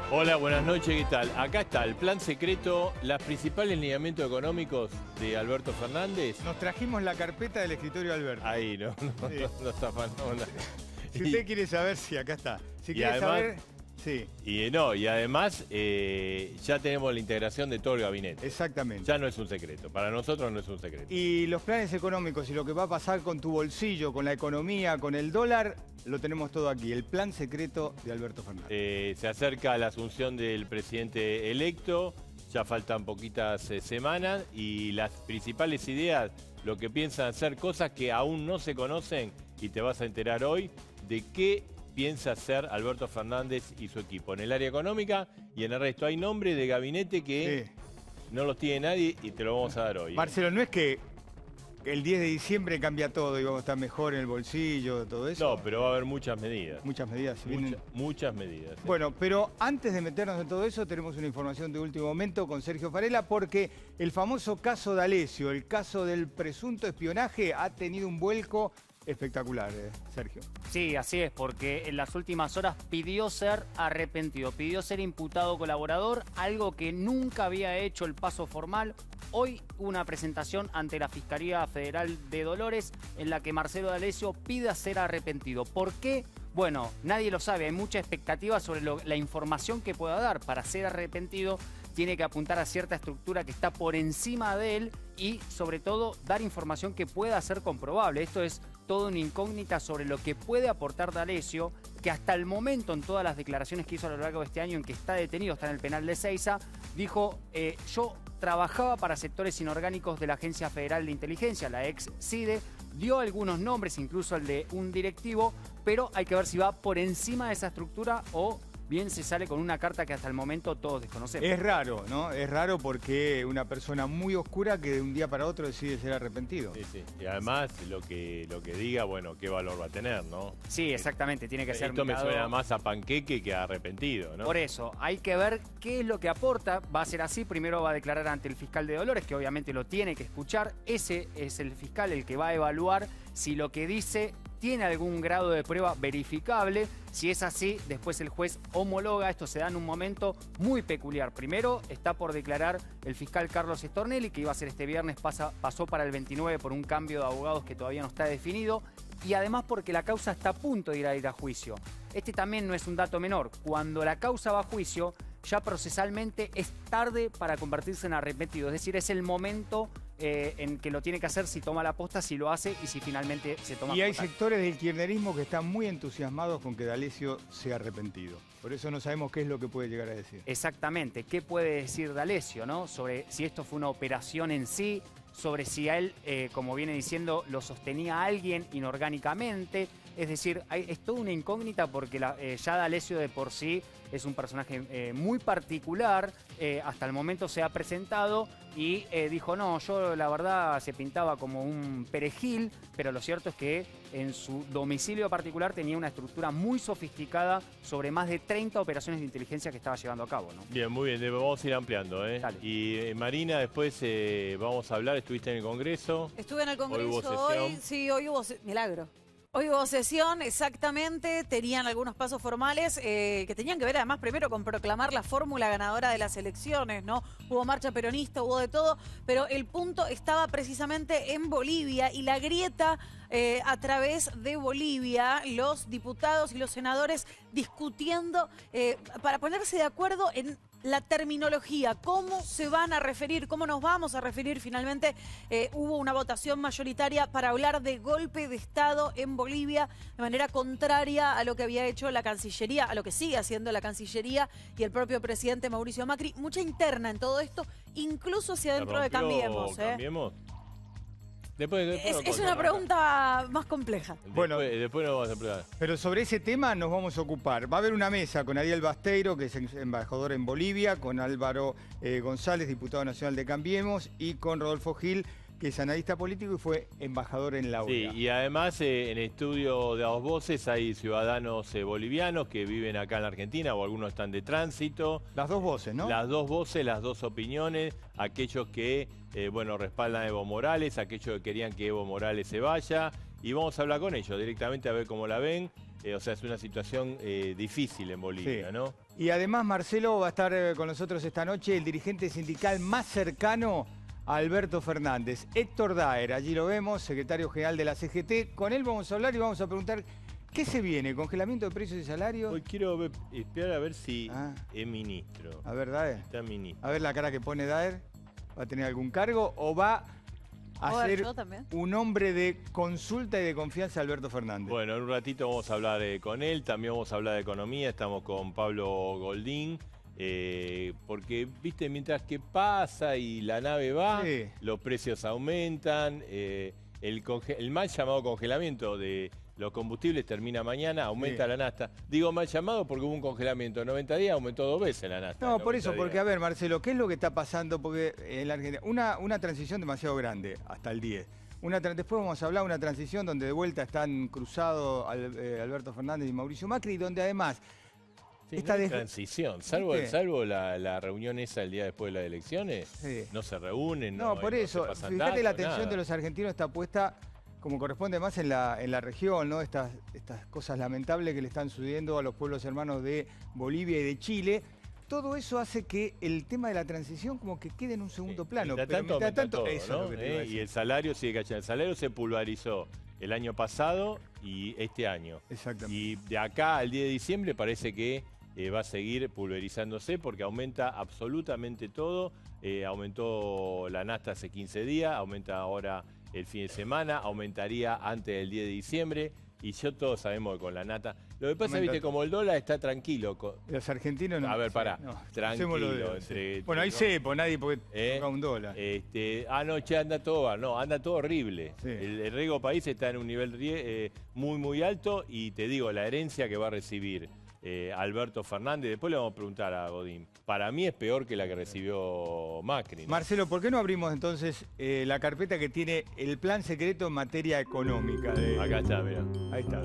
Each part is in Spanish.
Hola, buenas noches, ¿qué tal? Acá está el plan secreto, los principales lineamientos económicos de Alberto Fernández. Nos trajimos la carpeta del escritorio de Alberto. Ahí, no está mal. Si usted quiere saber, sí, acá está. Si quiere además, saber, sí. Y además ya tenemos la integración de todo el gabinete. Exactamente. Ya no es un secreto, para nosotros no es un secreto. Y los planes económicos y lo que va a pasar con tu bolsillo, con la economía, con el dólar, lo tenemos todo aquí. El plan secreto de Alberto Fernández. Se acerca la asunción del presidente electo, ya faltan poquitas semanas y las principales ideas, lo que piensan hacer, cosas que aún no se conocen y te vas a enterar hoy de qué piensa hacer Alberto Fernández y su equipo en el área económica y en el resto. Hay nombres de gabinete que no los tiene nadie y te lo vamos a dar hoy. Marcelo, no es que el 10 de diciembre cambia todo y vamos a estar mejor en el bolsillo, todo eso. No, pero va a haber muchas medidas. Muchas medidas. Muchas medidas. Bueno, pero antes de meternos en todo eso, tenemos una información de último momento con Sergio Farela, porque el famoso caso D'Alessio, el caso del presunto espionaje, ha tenido un vuelco espectacular, Sergio. Sí, así es, porque en las últimas horas pidió ser arrepentido, pidió ser imputado colaborador, algo que nunca había hecho el paso formal. Hoy una presentación ante la Fiscalía Federal de Dolores en la que Marcelo D'Alessio pide ser arrepentido. ¿Por qué? Bueno, nadie lo sabe, hay mucha expectativa sobre la información que pueda dar. Para ser arrepentido tiene que apuntar a cierta estructura que está por encima de él y sobre todo dar información que pueda ser comprobable. Esto es toda una incógnita sobre lo que puede aportar D'Alessio, que hasta el momento en todas las declaraciones que hizo a lo largo de este año en que está detenido, está en el penal de Seiza, dijo yo trabajaba para sectores inorgánicos de la Agencia Federal de Inteligencia, la ex CIDE, dio algunos nombres, incluso el de un directivo, pero hay que ver si va por encima de esa estructura o bien se sale con una carta que hasta el momento todos desconocemos. Es raro, ¿no? Es raro porque una persona muy oscura que de un día para otro decide ser arrepentido. Sí, sí. Y además lo que diga, bueno, qué valor va a tener, ¿no? Sí, exactamente, tiene que ser Esto mirado. me suena más a panqueque que a arrepentido, ¿no? Por eso, hay que ver qué es lo que aporta. Va a ser así, primero va a declarar ante el fiscal de Dolores, que obviamente lo tiene que escuchar. Ese es el fiscal el que va a evaluar si lo que dice tiene algún grado de prueba verificable. Si es así, después el juez homologa. Esto se da en un momento muy peculiar. Primero está por declarar el fiscal Carlos Stornelli, que iba a ser este viernes, pasó para el 29 por un cambio de abogados que todavía no está definido. Y además porque la causa está a punto de ir a juicio. Este también no es un dato menor. Cuando la causa va a juicio, ya procesalmente es tarde para convertirse en arrepentido. Es decir, es el momento en que lo tiene que hacer, si toma la posta, si lo hace y si finalmente se toma. Y hay sectores del kirchnerismo que están muy entusiasmados con que D'Alessio sea arrepentido. Por eso no sabemos qué es lo que puede llegar a decir. Exactamente. ¿Qué puede decir D'Alessio, ¿no? Sobre si esto fue una operación en sí, sobre si a él, como viene diciendo, lo sostenía alguien inorgánicamente. Es decir, es toda una incógnita porque ya D'Alessio de por sí es un personaje muy particular. Hasta el momento se ha presentado y dijo, no, yo la verdad se pintaba como un perejil, pero lo cierto es que en su domicilio particular tenía una estructura muy sofisticada sobre más de 30 operaciones de inteligencia que estaba llevando a cabo, ¿no? Bien, muy bien, vamos a ir ampliando, ¿eh? Dale. Y Marina, después vamos a hablar, estuviste en el Congreso. Estuve en el Congreso Hoy hubo sesión. hoy, sí, hoy hubo milagro. Hoy hubo sesión, exactamente, tenían algunos pasos formales que tenían que ver además primero con proclamar la fórmula ganadora de las elecciones, ¿no? Hubo marcha peronista, hubo de todo, pero el punto estaba precisamente en Bolivia y la grieta a través de Bolivia, los diputados y los senadores discutiendo para ponerse de acuerdo en la terminología, cómo se van a referir, cómo nos vamos a referir. Finalmente hubo una votación mayoritaria para hablar de golpe de Estado en Bolivia de manera contraria a lo que había hecho la Cancillería, a lo que sigue haciendo la Cancillería y el propio presidente Mauricio Macri. Mucha interna en todo esto, incluso hacia dentro de Cambiemos. ¿Cambiemos? Después Es una pregunta más compleja. Bueno, después nos vamos a emplear. Pero sobre ese tema nos vamos a ocupar. Va a haber una mesa con Ariel Basteiro, que es embajador en Bolivia, con Álvaro González, diputado nacional de Cambiemos, y con Rodolfo Gil, que es analista político y fue embajador en la OEA. Sí, y además en el estudio de Dos Voces hay ciudadanos bolivianos que viven acá en la Argentina o algunos están de tránsito. Las dos voces, ¿no? Las dos voces, las dos opiniones, aquellos que respaldan a Evo Morales, aquellos que querían que Evo Morales se vaya y vamos a hablar con ellos directamente a ver cómo la ven. O sea, es una situación difícil en Bolivia, Sí. ¿no? Y además, Marcelo, va a estar con nosotros esta noche el dirigente sindical más cercano a Alberto Fernández, Héctor Daer. Allí lo vemos, secretario general de la CGT. Con él vamos a hablar y vamos a preguntar qué se viene, congelamiento de precios y salarios. Hoy quiero esperar a ver si Ah. es ministro. A ver, Daer. Está ministro. A ver la cara que pone Daer. ¿Va a tener algún cargo o va a ver, ser yo también. un hombre de consulta y de confianza de Alberto Fernández? Bueno, en un ratito vamos a hablar con él, también vamos a hablar de economía, estamos con Pablo Goldín, porque, viste, mientras que pasa y la nave va, Sí. los precios aumentan, el mal llamado congelamiento de los combustibles termina mañana, aumenta Sí. la nafta. Digo mal llamado porque hubo un congelamiento de 90 días, aumentó 2 veces la nafta. No, en por 90 eso, porque días. a ver, Marcelo, ¿qué es lo que está pasando? Porque en la Argentina, una transición demasiado grande, hasta el 10. Después vamos a hablar de una transición donde de vuelta están cruzados Alberto Fernández y Mauricio Macri, y donde además Sí, esta no hay des- transición, ¿Viste? salvo la reunión esa el día después de las elecciones, Sí. no se reúnen. No, por eso, se pasan fíjate, la datos, atención nada. de los argentinos está puesta como corresponde más en la región, ¿no? Estas cosas lamentables que le están sucediendo a los pueblos hermanos de Bolivia y de Chile. Todo eso hace que el tema de la transición como que quede en un segundo Sí. plano. Mientras Pero tanto, mientras tanto, aumenta eso todo, es ¿no? lo que te iba a decir. Y el salario sigue cayendo. El salario se pulverizó el año pasado y este año. Exactamente. Y de acá al 10 de diciembre parece que va a seguir pulverizándose porque aumenta absolutamente todo. Aumentó la nafta hace 15 días, aumenta ahora el fin de semana, aumentaría antes del 10 de diciembre. Y todos sabemos que con la nafta... Lo que pasa, Aumenta viste, como el dólar está tranquilo. Los argentinos no. A ver, sí, pará, no, tranquilo, hacemos lo de- entre- Bueno, ahí no- cepo, nadie porque ¿Eh? toca un dólar. No, che, anda todo, no, anda todo horrible. Sí. El riesgo país está en un nivel muy, muy alto y te digo, la herencia que va a recibir Alberto Fernández, después le vamos a preguntar a Godín, para mí es peor que la que recibió Macri, ¿no? Marcelo, ¿por qué no abrimos entonces la carpeta que tiene el plan secreto en materia económica? Acá está, mirá. Ahí está.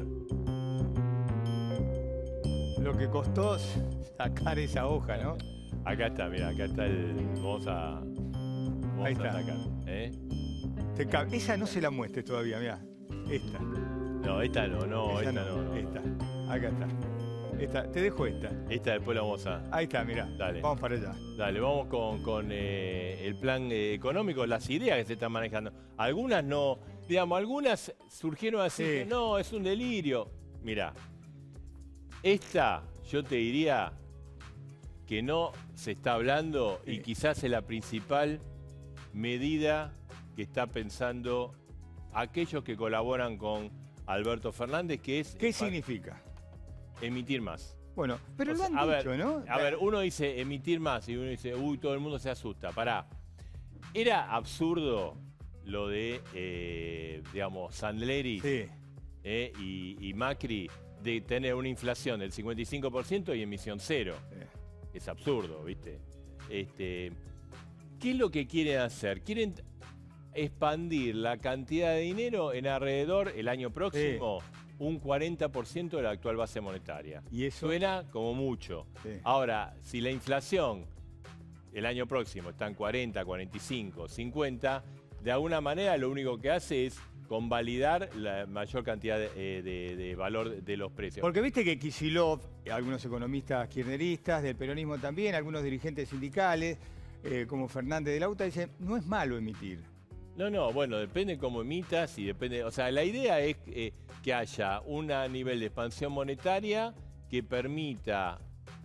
Lo que costó sacar esa hoja, ¿no? Acá está, mirá, acá está el... Vamos a Ahí está. sacar. Esa no se la muestres todavía, mirá. Esta. No, esta no, Esa esta no. Esta. Acá está. Esta. Te dejo esta. Esta después la vamos a... Ahí está, mirá. Dale. Vamos para allá. Dale, vamos con el plan económico, las ideas que se están manejando. Algunas no, digamos, algunas surgieron así, Sí. que no, es un delirio. Mirá, esta yo te diría que no se está hablando y Sí. quizás es la principal medida que está pensando aquellos que colaboran con Alberto Fernández, que es ¿Qué significa? emitir más. Bueno, pero O lo sea, han a dicho, ver, ¿no? A ver, uno dice emitir más y uno dice, uy, todo el mundo se asusta. Pará. Era absurdo lo de, digamos, Sandleri Sí. y Macri de tener una inflación del 55% y emisión cero. Sí. Es absurdo, ¿viste? ¿Qué es lo que quieren hacer? Quieren expandir la cantidad de dinero en alrededor, el año próximo, un 40% de la actual base monetaria. Y eso. Suena como mucho. Sí. Ahora, si la inflación el año próximo está en 40, 45, 50, de alguna manera lo único que hace es convalidar la mayor cantidad de valor de los precios. Porque viste que Kicillof, algunos economistas kirchneristas, del peronismo también, algunos dirigentes sindicales, como Fernández de la UTA, dicen, no es malo emitir. No, bueno, depende cómo emitas y depende... O sea, la idea es que haya un nivel de expansión monetaria que permita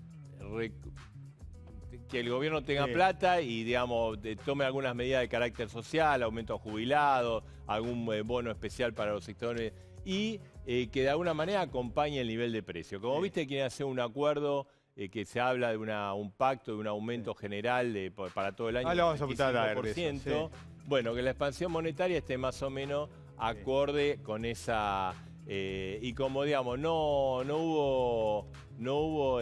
que el gobierno tenga Sí. plata y, digamos, tome algunas medidas de carácter social, aumento a jubilados, algún bono especial para los sectores y que de alguna manera acompañe el nivel de precio. Como Sí. viste, quieren hacer un acuerdo que se habla de un pacto, de un aumento general para todo el año. Lo vamos a apuntar a ver de eso, 25%. Bueno, que la expansión monetaria esté más o menos acorde con esa... y como, digamos, no hubo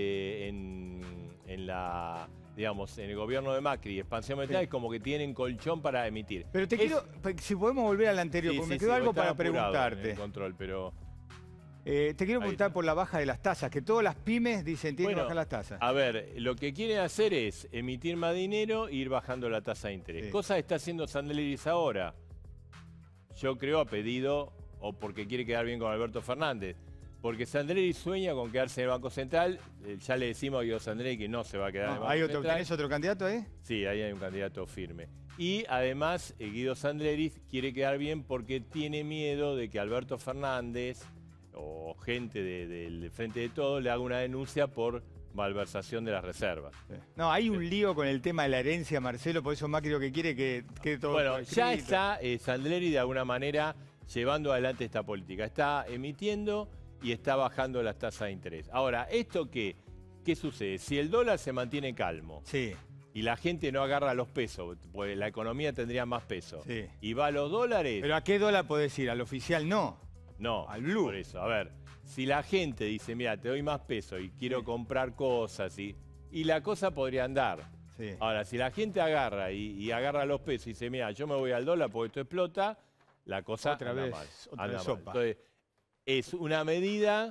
en la... digamos, en el gobierno de Macri, expansión monetaria, Sí. es como que tienen colchón para emitir. Pero te quiero, si podemos volver al anterior, Sí, porque me sí, quedó sí, algo estaba para apurado en preguntarte. el control, pero... Te quiero Ahí preguntar está. por la baja de las tasas, que todas las pymes dicen tienen que Bueno, bajar las tasas. A ver, lo que quieren hacer es emitir más dinero e ir bajando la tasa de interés. Sí. Cosa que está haciendo Sandleris ahora. Yo creo a pedido o porque quiere quedar bien con Alberto Fernández. Porque Sandreri sueña con quedarse en el Banco Central. Ya le decimos a Guido Sandreri que no se va a quedar en el Banco Central. ¿Tenés otro candidato ahí? Sí, ahí hay un candidato firme. Y además, Guido Sandreri quiere quedar bien porque tiene miedo de que Alberto Fernández o gente del Frente de Todos le haga una denuncia por malversación de las reservas. No, hay un lío con el tema de la herencia, Marcelo, por eso Macri lo que quiere que quede todo Bueno, escrito. ya está Sandreri de alguna manera llevando adelante esta política. Está emitiendo y está bajando las tasas de interés. Ahora, ¿esto qué sucede? Si el dólar se mantiene calmo Sí, y la gente no agarra los pesos, pues la economía tendría más peso, sí. y va a los dólares... ¿Pero a qué dólar podés ir? ¿Al oficial no? No, al blue. por eso. A ver, si la gente dice, mira, te doy más peso y quiero comprar cosas, y la cosa podría andar. Sí. Ahora, si la gente agarra y agarra los pesos y dice, mira, yo me voy al dólar porque esto explota, la cosa Otra anda vez, mal. otra Anda vez mal. sopa. Entonces, es una medida,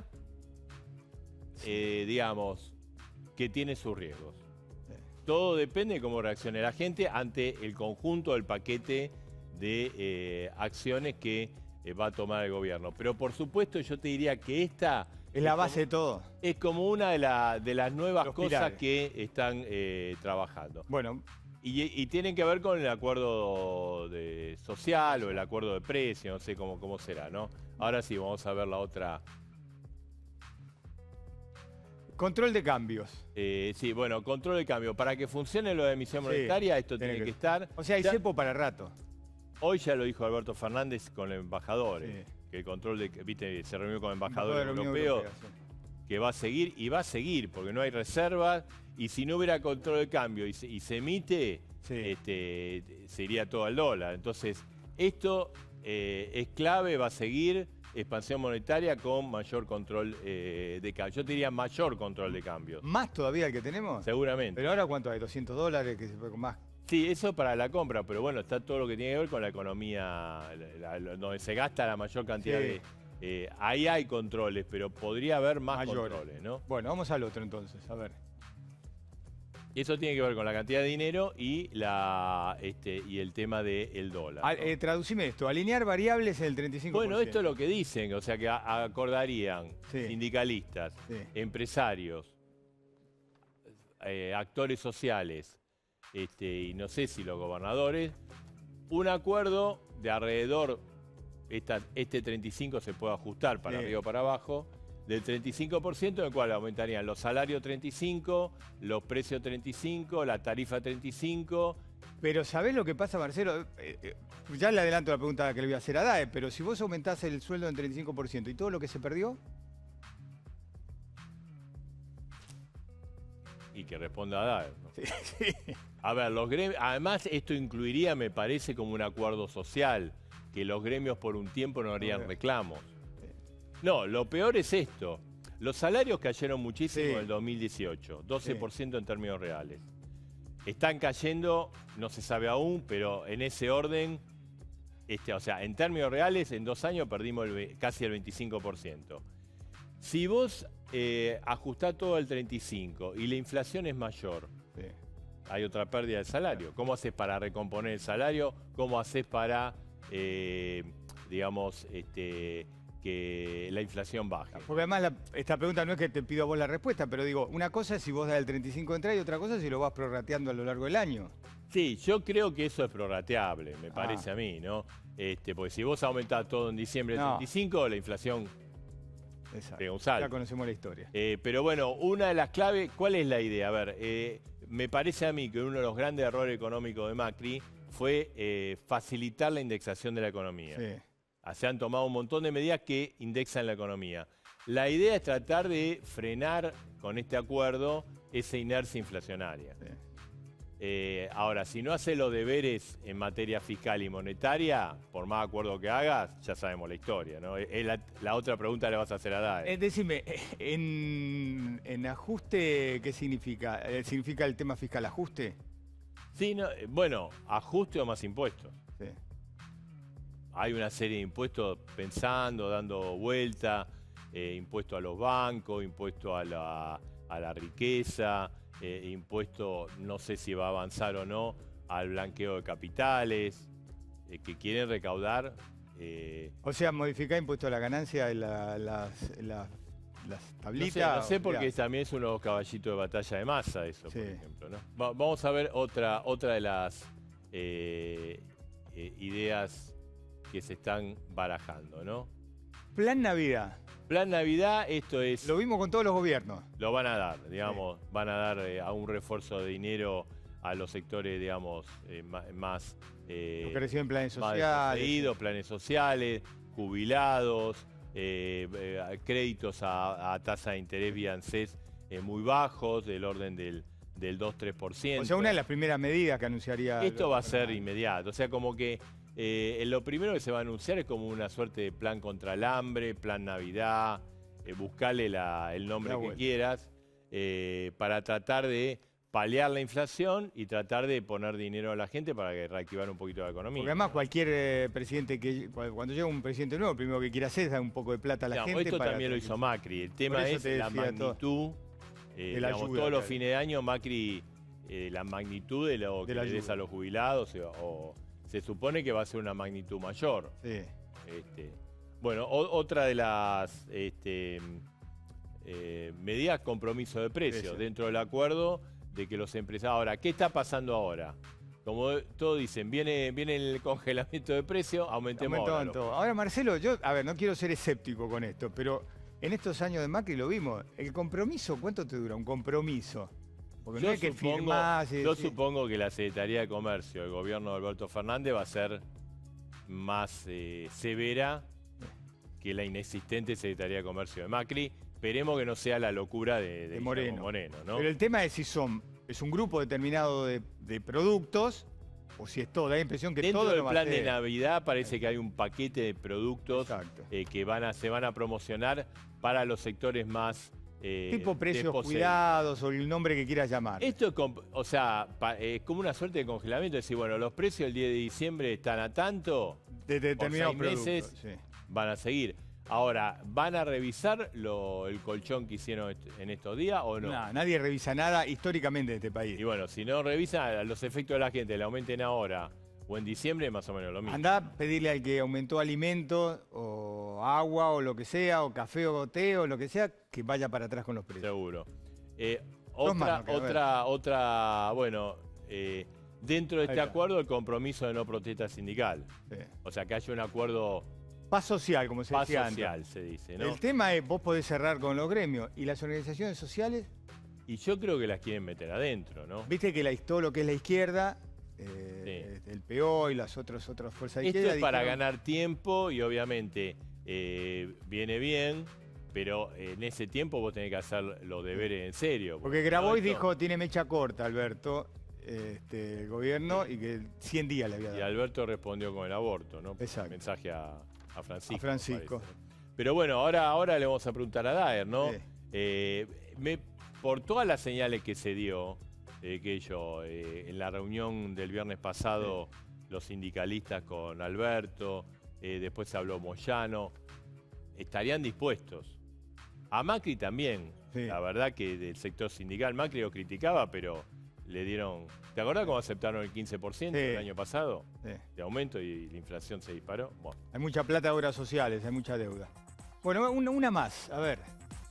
digamos, que tiene sus riesgos. Todo depende de cómo reaccione la gente ante el conjunto del paquete de acciones que va a tomar el gobierno. Pero por supuesto yo te diría que esta... Es la base de todo. Es como una de las nuevas Los cosas pilares. que están trabajando. Bueno, Y tienen que ver con el acuerdo social o el acuerdo de precio, no sé cómo será, ¿no? Ahora sí, vamos a ver la otra. control de cambios. Sí, bueno, control de cambio. Para que funcione lo de emisión Sí, monetaria, esto tiene tiene que- que estar... O sea, hay Ya- cepo para rato. Hoy ya lo dijo Alberto Fernández con los embajadores, Sí. que el control de... Viste, se reunió con embajadores Embajador de la Unión europeos, Europea, que va a seguir, y va a seguir, porque no hay reservas, y si no hubiera control de cambio y se emite, Sí. se iría todo al dólar. Entonces, esto es clave, va a seguir, expansión monetaria con mayor control de cambio. Yo te diría mayor control de cambio, ¿Más todavía el que tenemos? seguramente. Pero ahora, ¿cuánto hay? $200, que se puede con más. Sí, eso para la compra, pero bueno, está todo lo que tiene que ver con la economía, donde se gasta la mayor cantidad Sí. de... ahí hay controles, pero podría haber más Mayores. controles, ¿no? Bueno, vamos al otro entonces, a ver. Y eso tiene que ver con la cantidad de dinero y el tema del dólar. ¿no? Traducime esto, alinear variables en el 35%. Bueno, esto es lo que dicen, o sea que acordarían Sí. sindicalistas, Sí. empresarios, actores sociales, y no sé si los gobernadores, un acuerdo de alrededor, este 35 se puede ajustar para Sí. arriba o para abajo, del 35%, en el cual aumentarían los salarios 35, los precios 35, la tarifa 35. Pero ¿sabés lo que pasa, Marcelo? Ya le adelanto la pregunta que le voy a hacer a Dae, pero si vos aumentás el sueldo en 35% y todo lo que se perdió, Y que responda a dar. ¿no? sí, sí. A ver, los gremios, además esto incluiría, me parece, como un acuerdo social, que los gremios por un tiempo no harían Ok. reclamos. No, lo peor es esto. Los salarios cayeron muchísimo Sí. en el 2018, 12% en términos reales. Están cayendo, no se sabe aún, pero en ese orden, o sea, en términos reales, en 2 años perdimos casi el 25%. Si vos ajustás todo al 35% y la inflación es mayor, Sí. hay otra pérdida de salario. ¿Cómo haces para recomponer el salario? ¿Cómo haces para, digamos, que la inflación baje? Porque además esta pregunta no es que te pido a vos la respuesta, pero digo, una cosa es si vos das el 35 de entrada y otra cosa es si lo vas prorrateando a lo largo del año. Sí, yo creo que eso es prorrateable, me parece a mí, ¿no? Porque si vos aumentás todo en diciembre del No. 35, la inflación Exacto. pega un salto. Ya conocemos la historia. Pero bueno, una de las claves, ¿cuál es la idea? A ver, me parece a mí que uno de los grandes errores económicos de Macri fue facilitar la indexación de la economía. Sí. Se han tomado un montón de medidas que indexan la economía. La idea es tratar de frenar con este acuerdo esa inercia inflacionaria. Sí. Ahora, si no haces los deberes en materia fiscal y monetaria, por más acuerdo que hagas, ya sabemos la historia, ¿no? La otra pregunta le vas a hacer a Dae. Decime, en ajuste, ¿qué significa? ¿Significa el tema fiscal ajuste? Sí, no, bueno, ajuste o más impuestos. Sí. Hay una serie de impuestos pensando, dando vuelta, impuesto a los bancos, impuesto a la riqueza, impuesto, no sé si va a avanzar o no, al blanqueo de capitales, que quieren recaudar O sea, modificar impuesto a la ganancia en las tablitas. No sé porque también es uno de los caballitos de batalla de Massa eso, Sí. por ejemplo, ¿no? Vamos a ver otra de las ideas que se están barajando, ¿no? Plan Navidad. Plan Navidad, esto es... Lo vimos con todos los gobiernos. Lo van a dar, digamos, van a dar a un refuerzo de dinero a los sectores, digamos, más... Lo que reciben planes más sociales. desposeídos, planes sociales, jubilados, créditos a tasa de interés vía ANSES muy bajos, del orden del 2-3%. O sea, una de las primeras medidas que anunciaría... Esto va a ser inmediato, o sea, como que lo primero que se va a anunciar es como una suerte de plan contra el hambre, plan Navidad, buscarle el nombre que quieras, para tratar de paliar la inflación y tratar de poner dinero a la gente para reactivar un poquito la economía. Porque además cualquier presidente cuando llega un presidente nuevo, lo primero que quiere hacer es dar un poco de plata a la gente. Esto también lo hizo Macri. El tema es la magnitud. Digamos, ayuda, todos los fines de año Macri, la magnitud de lo que le des a los jubilados, o se supone que va a ser una magnitud mayor. Sí. Bueno, otra de las medidas, compromiso de precios dentro del acuerdo de que los empresarios... Ahora, ¿qué está pasando ahora? Como todos dicen, viene el congelamiento de precios, aumentemos todo. Ahora, Marcelo, yo, a ver, no quiero ser escéptico con esto, pero en estos años de Macri lo vimos. El compromiso, ¿cuánto te dura un compromiso? Porque no es que firmás... Yo supongo que la Secretaría de Comercio del gobierno de Alberto Fernández va a ser más severa que la inexistente Secretaría de Comercio de Macri. Esperemos que no sea la locura de Moreno, ¿no? Pero el tema es si es un grupo determinado de productos o si es todo. Da la impresión que dentro todo del lo plan de Navidad parece que hay un paquete de productos que se van a promocionar para los sectores más tipo precios cuidados o el nombre que quieras llamar. Esto es como una suerte de congelamiento. Es decir, bueno, los precios el 10 de diciembre están a tanto, de determinados por 6 meses van a seguir. Ahora, ¿van a revisar el colchón que hicieron en estos días o no? No, nadie revisa nada históricamente en este país. Y bueno, si no revisan, los efectos de la gente le aumenten ahora o en diciembre, más o menos lo mismo. Andá a pedirle al que aumentó alimentos o agua o lo que sea, o café o té o lo que sea, que vaya para atrás con los precios. Seguro. Bueno, dentro de este acuerdo el compromiso de no protesta sindical. Sí. O sea, que haya un acuerdo... Paz social, como se decía antes. Paz social, se dice, ¿no? El tema es, vos podés cerrar con los gremios. ¿Y las organizaciones sociales? Y yo creo que las quieren meter adentro, ¿no? Viste que todo lo que es la izquierda, el PO y las otras fuerzas de izquierda... Esto es para ganar tiempo y obviamente viene bien, pero en ese tiempo vos tenés que hacer los deberes en serio. Porque Grabois dijo, tiene mecha corta, Alberto, el gobierno, y que 100 días le había dado. Y Alberto respondió con el aborto, ¿no? Exacto. Mensaje a Francisco. A Francisco. Pero bueno, ahora le vamos a preguntar a Daer, ¿no? Sí. Por todas las señales que se dio, en la reunión del viernes pasado, los sindicalistas con Alberto, después se habló Moyano, estarían dispuestos. A Macri también. Sí. La verdad que del sector sindical, Macri lo criticaba, pero le dieron... ¿Te acordás cómo aceptaron el 15% el año pasado? Sí. De aumento y la inflación se disparó. Bueno. Hay mucha plata de obras sociales, hay mucha deuda. Bueno, una más, a ver.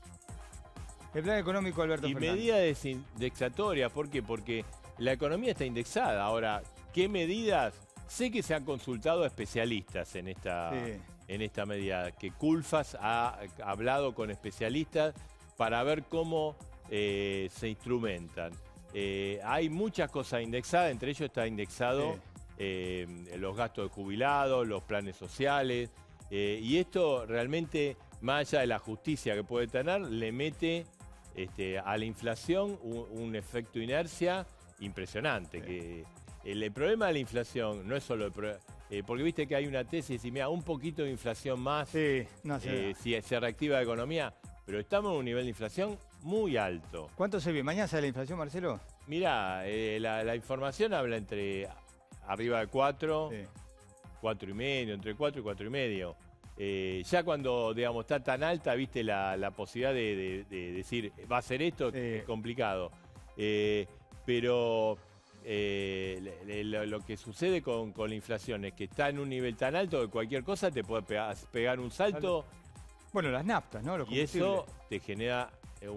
El plan económico de Alberto Fernández. Y medidas indexatorias, ¿por qué? Porque la economía está indexada. Ahora, ¿qué medidas? Sé que se han consultado a especialistas en esta medida, que Culfas ha hablado con especialistas para ver cómo se instrumentan. Hay muchas cosas indexadas, entre ellos está indexado los gastos de jubilados, los planes sociales, y esto realmente, más allá de la justicia que puede tener, le mete a la inflación un efecto inercia impresionante. Que el problema de la inflación no es solo porque viste que hay una tesis y mira, un poquito de inflación más, si se reactiva la economía, pero estamos en un nivel de inflación muy alto. ¿Cuánto se ve? ¿Mañana sale la inflación, Marcelo? Mirá, la información habla entre arriba de 4, 4,5, entre 4 y 4,5. Ya cuando, digamos, está tan alta, viste la posibilidad de decir, va a ser esto, es complicado. Pero lo que sucede con la inflación es que está en un nivel tan alto que cualquier cosa te puede pegar un salto. Bueno, las naftas, ¿no? Los Y eso combustibles. te genera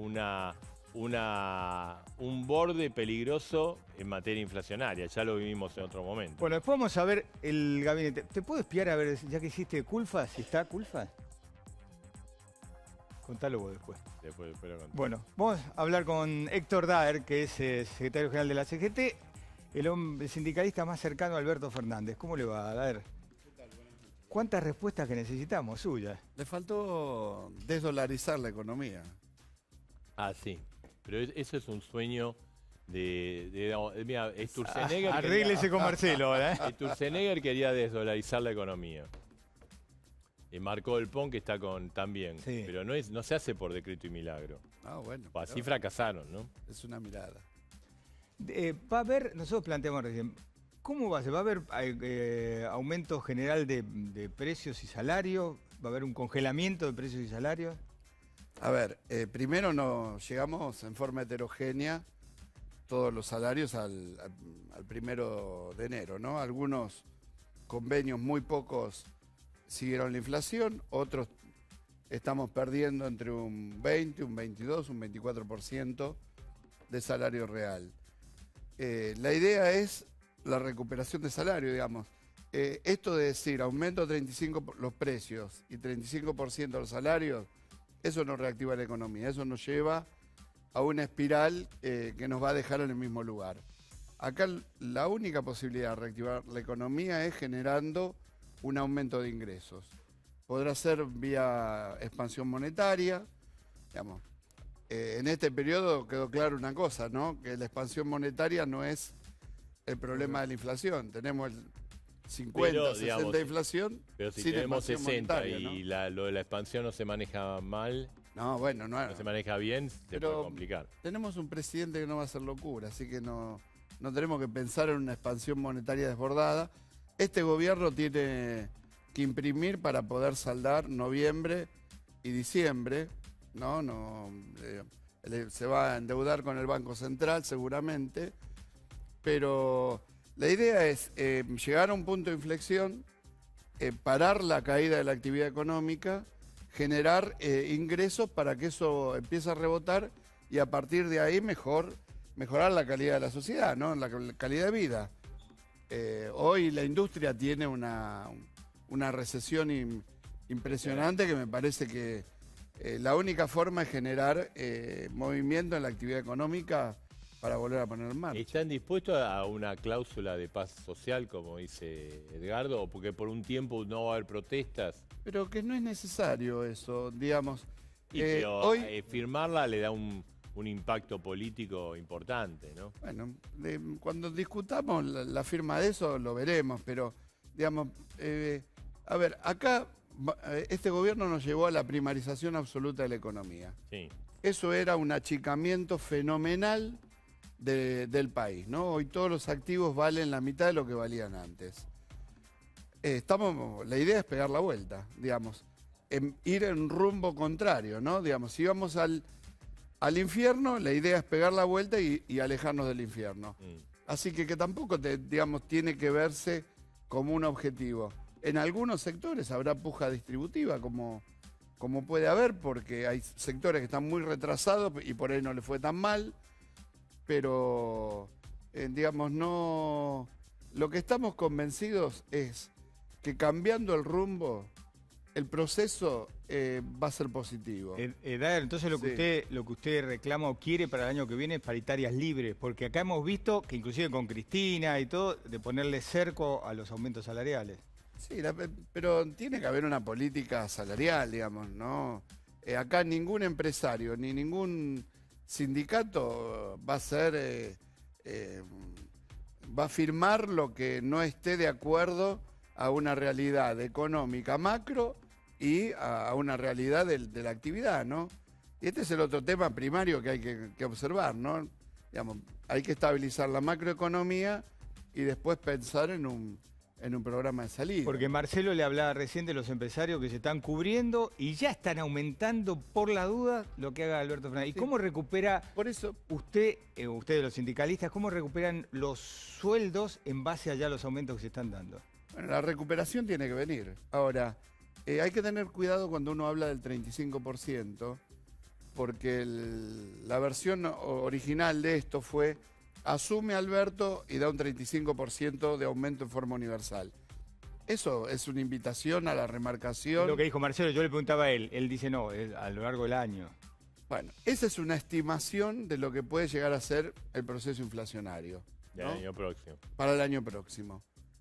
un borde peligroso en materia inflacionaria. Ya lo vivimos en otro momento. Bueno, después vamos a ver el gabinete. ¿Te puedo espiar a ver, ya que hiciste Culfas, si está Culfas? Contalo vos después. Después lo conté. Bueno, vamos a hablar con Héctor Daer, que es secretario general de la CGT, el sindicalista más cercano a Alberto Fernández. ¿Cómo le va, Daer? ¿Cuántas respuestas que necesitamos suyas? Le faltó desdolarizar la economía. Ah, sí. Pero eso es un sueño mira, Sturzenegger Arréglese con Marcelo ahora, ¿eh? Sturzenegger quería desdolarizar la economía. Y Marcó del Pon, que está también. Sí. Pero no se hace por decreto y milagro. Ah, bueno. Así pero fracasaron, ¿no? es una mirada. Va a haber, nosotros planteamos recién, ¿cómo va a ser? ¿Va a haber aumento general de precios y salarios? ¿Va a haber un congelamiento de precios y salarios? A ver, primero llegamos en forma heterogénea todos los salarios al 1 de enero, ¿no? Algunos convenios, muy pocos, siguieron la inflación, otros estamos perdiendo entre un 20, un 22, un 24% de salario real. La idea es la recuperación de salario, digamos. Esto de decir aumento 35% los precios y 35% los salarios, eso no reactiva la economía, eso nos lleva a una espiral que nos va a dejar en el mismo lugar. Acá la única posibilidad de reactivar la economía es generando un aumento de ingresos. Podrá ser vía expansión monetaria, digamos. En este periodo quedó claro una cosa, ¿no? Que la expansión monetaria no es el problema de la inflación. Tenemos el 50, Pero, 60 digamos, de inflación. Pero si sin tenemos expansión 60 monetaria, y ¿no? lo de la expansión no se maneja mal, No, bueno, no se maneja bien, se Pero puede complicar. tenemos un presidente que no va a hacer locura, así que no tenemos que pensar en una expansión monetaria desbordada. Este gobierno tiene que imprimir para poder saldar noviembre y diciembre, ¿no? Se va a endeudar con el Banco Central seguramente, pero la idea es llegar a un punto de inflexión, parar la caída de la actividad económica, generar ingresos para que eso empiece a rebotar y a partir de ahí mejorar la calidad de la sociedad, ¿no? La calidad de vida. Hoy la industria tiene una recesión impresionante que me parece que la única forma es generar movimiento en la actividad económica para volver a poner en marcha. ¿Están dispuestos a una cláusula de paz social, como dice Edgardo, o porque por un tiempo no va a haber protestas? Pero que no es necesario eso, digamos. Pero Hoy, firmarla le da un impacto político importante, ¿no? bueno, cuando discutamos la firma de eso lo veremos, pero digamos, a ver, acá este gobierno nos llevó a la primarización absoluta de la economía. Sí. Eso era un achicamiento fenomenal del país, ¿no? Hoy todos los activos valen la mitad de lo que valían antes. La idea es pegar la vuelta, digamos, ir en rumbo contrario, ¿no? Digamos, si vamos al infierno, la idea es pegar la vuelta y alejarnos del infierno. Así que tampoco, digamos, tiene que verse como un objetivo. En algunos sectores habrá puja distributiva, como puede haber, porque hay sectores que están muy retrasados y por ahí no les fue tan mal, pero, digamos, no. Lo que estamos convencidos es que cambiando el rumbo, el proceso va a ser positivo. Daer, entonces lo que usted reclama o quiere para el año que viene es paritarias libres, porque acá hemos visto que inclusive con Cristina y todo, de ponerle cerco a los aumentos salariales. Sí, pero tiene que haber una política salarial, digamos, ¿no? Acá ningún empresario ni ningún sindicato va a firmar lo que no esté de acuerdo a una realidad económica macro y a una realidad de la actividad, ¿no? Y este es el otro tema primario que hay que observar, ¿no? Digamos, hay que estabilizar la macroeconomía y después pensar en en un programa de salida. Porque Marcelo le hablaba recién de los empresarios que se están cubriendo y ya están aumentando por la duda lo que haga Alberto Fernández. ¿Y cómo recupera Por eso, ustedes los sindicalistas, cómo recuperan los sueldos en base allá a los aumentos que se están dando? bueno, la recuperación tiene que venir. Ahora, hay que tener cuidado cuando uno habla del 35%, porque la versión original de esto fue: asume Alberto y da un 35% de aumento en forma universal. Eso es una invitación a la remarcación. Lo que dijo Marcelo, yo le preguntaba a él dice no, a lo largo del año. Bueno, esa es una estimación de lo que puede llegar a ser el proceso inflacionario, Del ¿no? año próximo. Para el año próximo.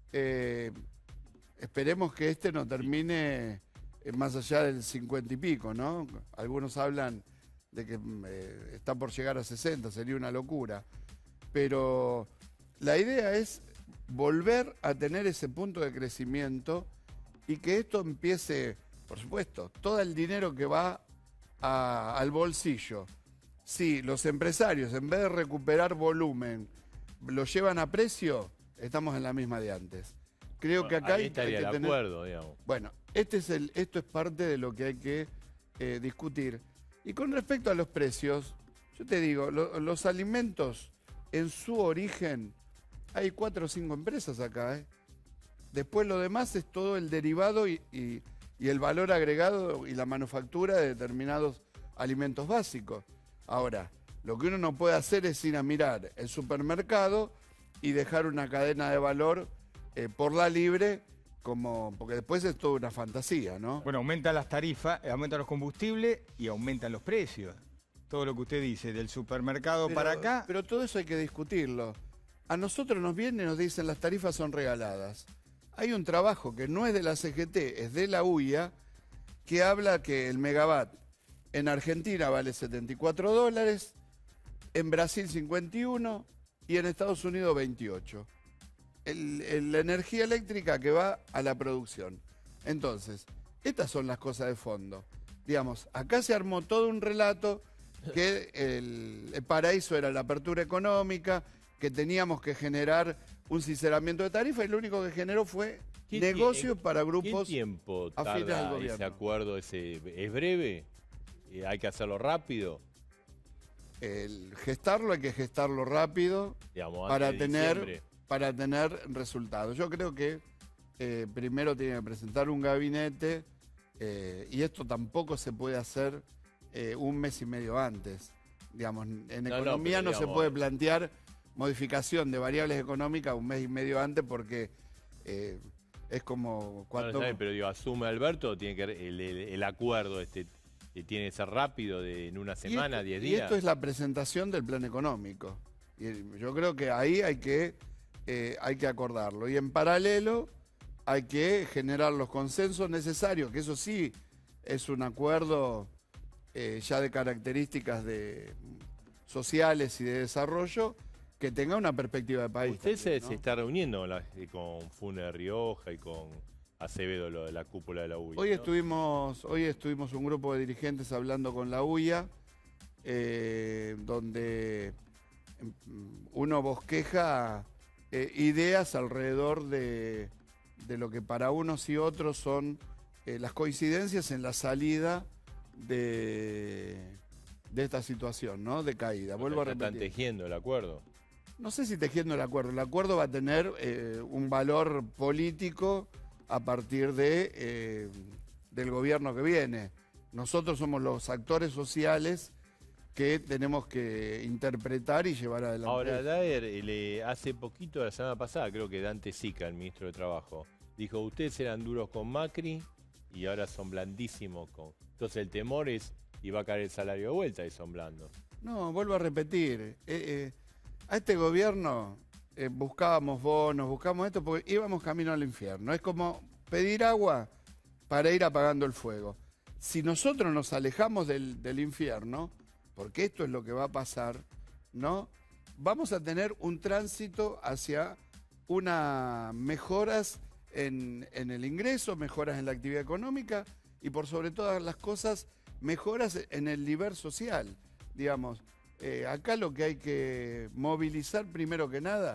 Esperemos que este no termine más allá del 50 y pico, ¿no? Algunos hablan de que está por llegar a 60, sería una locura. Pero la idea es volver a tener ese punto de crecimiento y que esto empiece, por supuesto, todo el dinero que va al bolsillo. Si los empresarios, en vez de recuperar volumen, lo llevan a precio, estamos en la misma de antes. Creo que acá ahí hay estaría que el tener... acuerdo, digamos. Bueno, esto es parte de lo que hay que discutir. Y con respecto a los precios, yo te digo, los alimentos en su origen, hay 4 o 5 empresas acá. Después lo demás es todo el derivado y el valor agregado y la manufactura de determinados alimentos básicos. Ahora, lo que uno no puede hacer es ir a mirar el supermercado y dejar una cadena de valor por la libre, porque después es toda una fantasía, ¿no? Bueno, aumentan las tarifas, aumentan los combustibles y aumentan los precios. Todo lo que usted dice, del supermercado para acá. Pero todo eso hay que discutirlo. A nosotros nos vienen y nos dicen las tarifas son regaladas. Hay un trabajo que no es de la CGT, es de la UIA, que habla que el megawatt en Argentina vale $74, en Brasil 51 y en Estados Unidos 28. La energía eléctrica que va a la producción. Entonces, estas son las cosas de fondo. Digamos, acá se armó todo un relato que el paraíso era la apertura económica, que teníamos que generar un sinceramiento de tarifa y lo único que generó fue negocios para grupos ¿Qué tiempo afines al tarda gobierno. ese acuerdo? ¿Es breve? ¿Hay que hacerlo rápido? Gestarlo hay que gestarlo rápido Digamos, para antes de diciembre. tener resultados. Yo creo que primero tiene que presentar un gabinete y esto tampoco se puede hacer un mes y medio antes. Digamos, en economía no se puede plantear modificación de variables económicas un mes y medio antes porque es como cuando... Pero digo, asume Alberto, tiene que el acuerdo tiene que ser rápido, en una semana, 10 días. Y esto es la presentación del plan económico. Y yo creo que ahí hay que acordarlo. Y en paralelo hay que generar los consensos necesarios, que eso sí es un acuerdo ya de características sociales y de desarrollo, que tenga una perspectiva de país. Usted también, se ¿no? está reuniendo con Funes Rioja y con Acevedo, lo de la cúpula de la UIA. Hoy ¿no? estuvimos un grupo de dirigentes hablando con la UIA, donde uno bosqueja ideas alrededor de lo que para unos y otros son las coincidencias en la salida de esta situación, ¿no? De caída. Vuelvo a Están repetir. tejiendo el acuerdo. No sé si tejiendo el acuerdo. El acuerdo va a tener un valor político a partir del gobierno que viene. Nosotros somos los actores sociales que tenemos que interpretar y llevar adelante. Ahora, Daer, hace poquito, la semana pasada, creo que Dante Sica, el ministro de Trabajo, dijo, ustedes eran duros con Macri y ahora son blandísimos con... Entonces el temor es, y va a caer el salario de vuelta y son blandos. No, vuelvo a repetir. A este gobierno buscábamos bonos, buscábamos esto, porque íbamos camino al infierno. Es como pedir agua para ir apagando el fuego. Si nosotros nos alejamos del infierno, porque esto es lo que va a pasar, ¿no? Vamos a tener un tránsito hacia unas mejoras en el ingreso, mejoras en la actividad económica y por sobre todas las cosas, mejoras en el nivel social. Digamos, acá lo que hay que movilizar primero que nada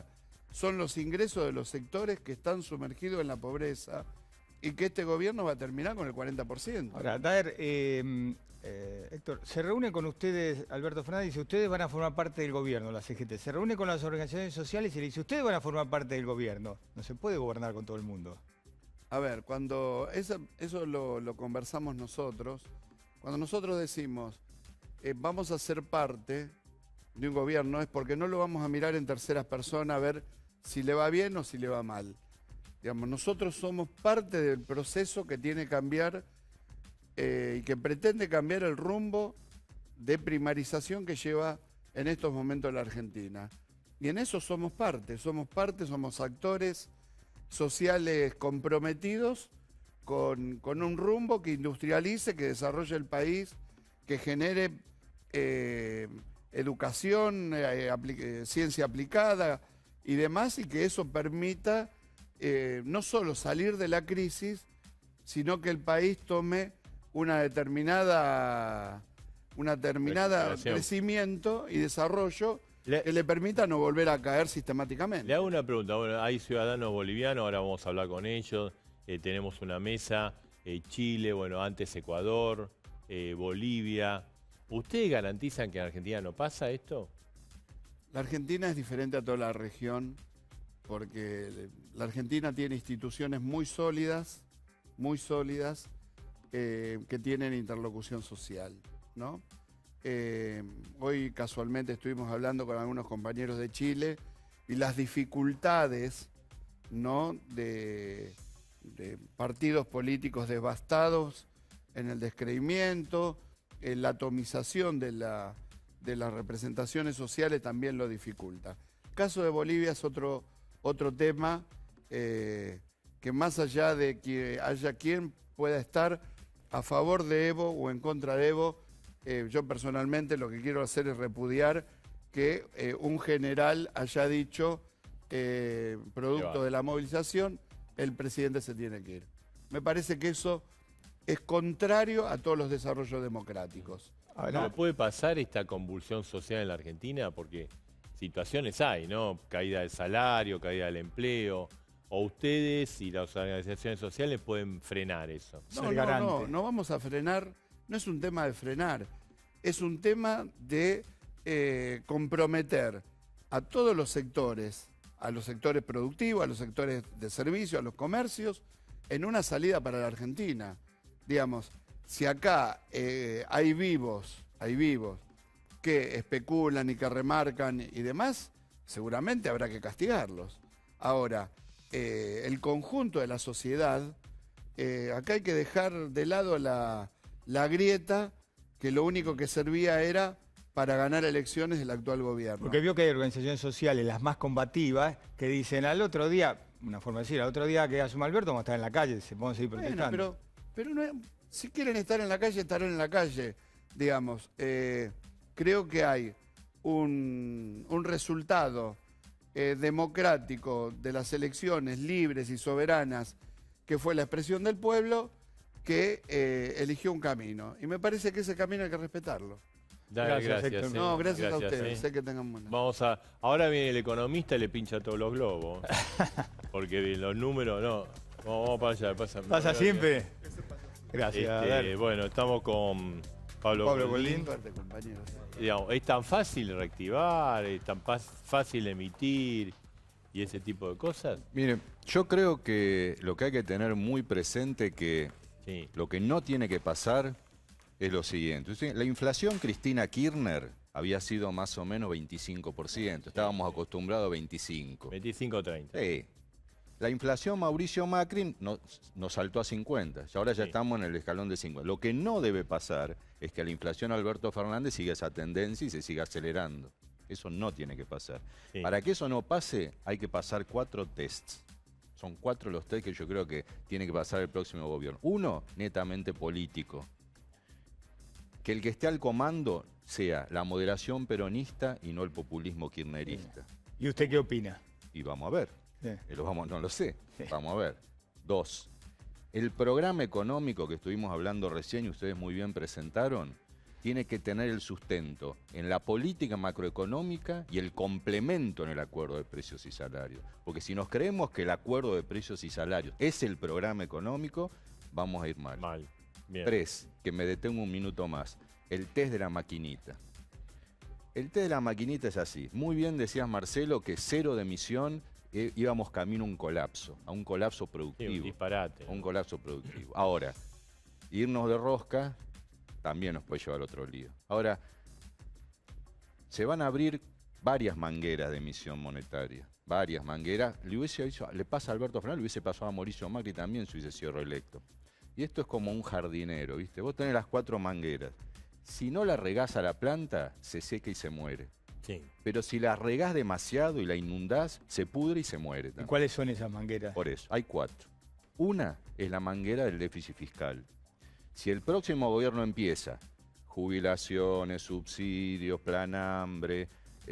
son los ingresos de los sectores que están sumergidos en la pobreza y que este gobierno va a terminar con el 40%. Ahora, Daer, Héctor, se reúne con ustedes, Alberto Fernández, dice, ustedes van a formar parte del gobierno, la CGT. Se reúne con las organizaciones sociales y le dice, ustedes van a formar parte del gobierno. No se puede gobernar con todo el mundo. A ver, cuando eso lo conversamos nosotros, cuando nosotros decimos vamos a ser parte de un gobierno es porque no lo vamos a mirar en terceras personas a ver si le va bien o si le va mal. Digamos, nosotros somos parte del proceso que tiene que cambiar y que pretende cambiar el rumbo de primarización que lleva en estos momentos la Argentina. Y en eso somos parte, somos actores sociales comprometidos con un rumbo que industrialice, que desarrolle el país, que genere educación, ciencia aplicada y demás, y que eso permita no solo salir de la crisis, sino que el país tome una determinada crecimiento y desarrollo que le permita no volver a caer sistemáticamente. Le hago una pregunta. Bueno, hay ciudadanos bolivianos, ahora vamos a hablar con ellos. Tenemos una mesa, Chile, bueno, antes Ecuador, Bolivia. ¿Ustedes garantizan que en Argentina no pasa esto? La Argentina es diferente a toda la región porque la Argentina tiene instituciones muy sólidas, que tienen interlocución social, ¿no? Hoy casualmente estuvimos hablando con algunos compañeros de Chile y las dificultades, ¿no?, de partidos políticos devastados en el descreimiento, la atomización de las representaciones sociales también lo dificulta. El caso de Bolivia es otro tema que más allá de que haya quien pueda estar a favor de Evo o en contra de Evo, yo personalmente lo que quiero hacer es repudiar que un general haya dicho, producto de la movilización, el presidente se tiene que ir. Me parece que eso es contrario a todos los desarrollos democráticos. ¿No puede pasar esta convulsión social en la Argentina? Porque situaciones hay, ¿no? Caída del salario, caída del empleo. ¿O ustedes y las organizaciones sociales pueden frenar eso? No vamos a frenar. No es un tema de frenar. Es un tema de comprometer a todos los sectores, a los sectores productivos, a los sectores de servicio, a los comercios, en una salida para la Argentina. Digamos, si acá hay vivos que especulan y que remarcan y demás, seguramente habrá que castigarlos. Ahora, el conjunto de la sociedad, acá hay que dejar de lado la grieta, que lo único que servía era para ganar elecciones del actual gobierno. Porque vio que hay organizaciones sociales, las más combativas, que dicen al otro día, una forma de decir, al otro día que asuma Alberto vamos a estar en la calle, se podemos seguir protestando. Bueno, pero no, si quieren estar en la calle, estarán en la calle, digamos. Creo que hay un resultado democrático de las elecciones libres y soberanas, que fue la expresión del pueblo, que eligió un camino. Y me parece que ese camino hay que respetarlo. Dale, gracias. No, gracias a ustedes. Sé que tengan buenas. Ahora viene el economista y le pincha todos los globos. Porque de los números, no. Vamos para allá. Pasa siempre. Gracias. Bueno, estamos con Pablo Goldín. Digamos, ¿es tan fácil reactivar? ¿Es tan fácil emitir? ¿Y ese tipo de cosas? Mire, yo creo que lo que hay que tener muy presente que lo que no tiene que pasar es lo siguiente. La inflación Cristina Kirchner había sido más o menos 25%. Estábamos acostumbrados a 25%. 25-30. Sí. La inflación Mauricio Macri nos saltó a 50. Y ahora ya estamos en el escalón de 50. Lo que no debe pasar es que la inflación Alberto Fernández siga esa tendencia y se siga acelerando. Eso no tiene que pasar. Sí. Para que eso no pase, hay que pasar 4 tests. Son 4 los tests que yo creo que tiene que pasar el próximo gobierno. Uno, netamente político. Que el que esté al comando sea la moderación peronista y no el populismo kirchnerista. ¿Y usted qué opina? Y vamos a ver. No lo sé. Vamos a ver. 2. El programa económico que estuvimos hablando recién y ustedes muy bien presentaron, tiene que tener el sustento en la política macroeconómica y el complemento en el acuerdo de precios y salarios. Porque si nos creemos que el acuerdo de precios y salarios es el programa económico, vamos a ir mal. Mal. Bien. 3, que me detengo un minuto más, el test de la maquinita. El test de la maquinita es así. Muy bien decías, Marcelo, que 0 de emisión íbamos camino a un colapso Sí, productivo. un disparate. A un colapso productivo. Ahora, irnos de rosca también nos puede llevar a otro lío. Ahora, se van a abrir varias mangueras de emisión monetaria. Varias mangueras. Le pasa a Alberto Fernández, le hubiese pasado a Mauricio Macri también si hubiese sido reelecto. Y esto es como un jardinero, ¿viste? Vos tenés las 4 mangueras. Si no la regás a la planta, se seca y se muere. Sí. Pero si la regás demasiado y la inundás, se pudre y se muere ¿Y también. cuáles son esas mangueras? Por eso, hay 4. Una es la manguera del déficit fiscal. Si el próximo gobierno empieza jubilaciones, subsidios, plan hambre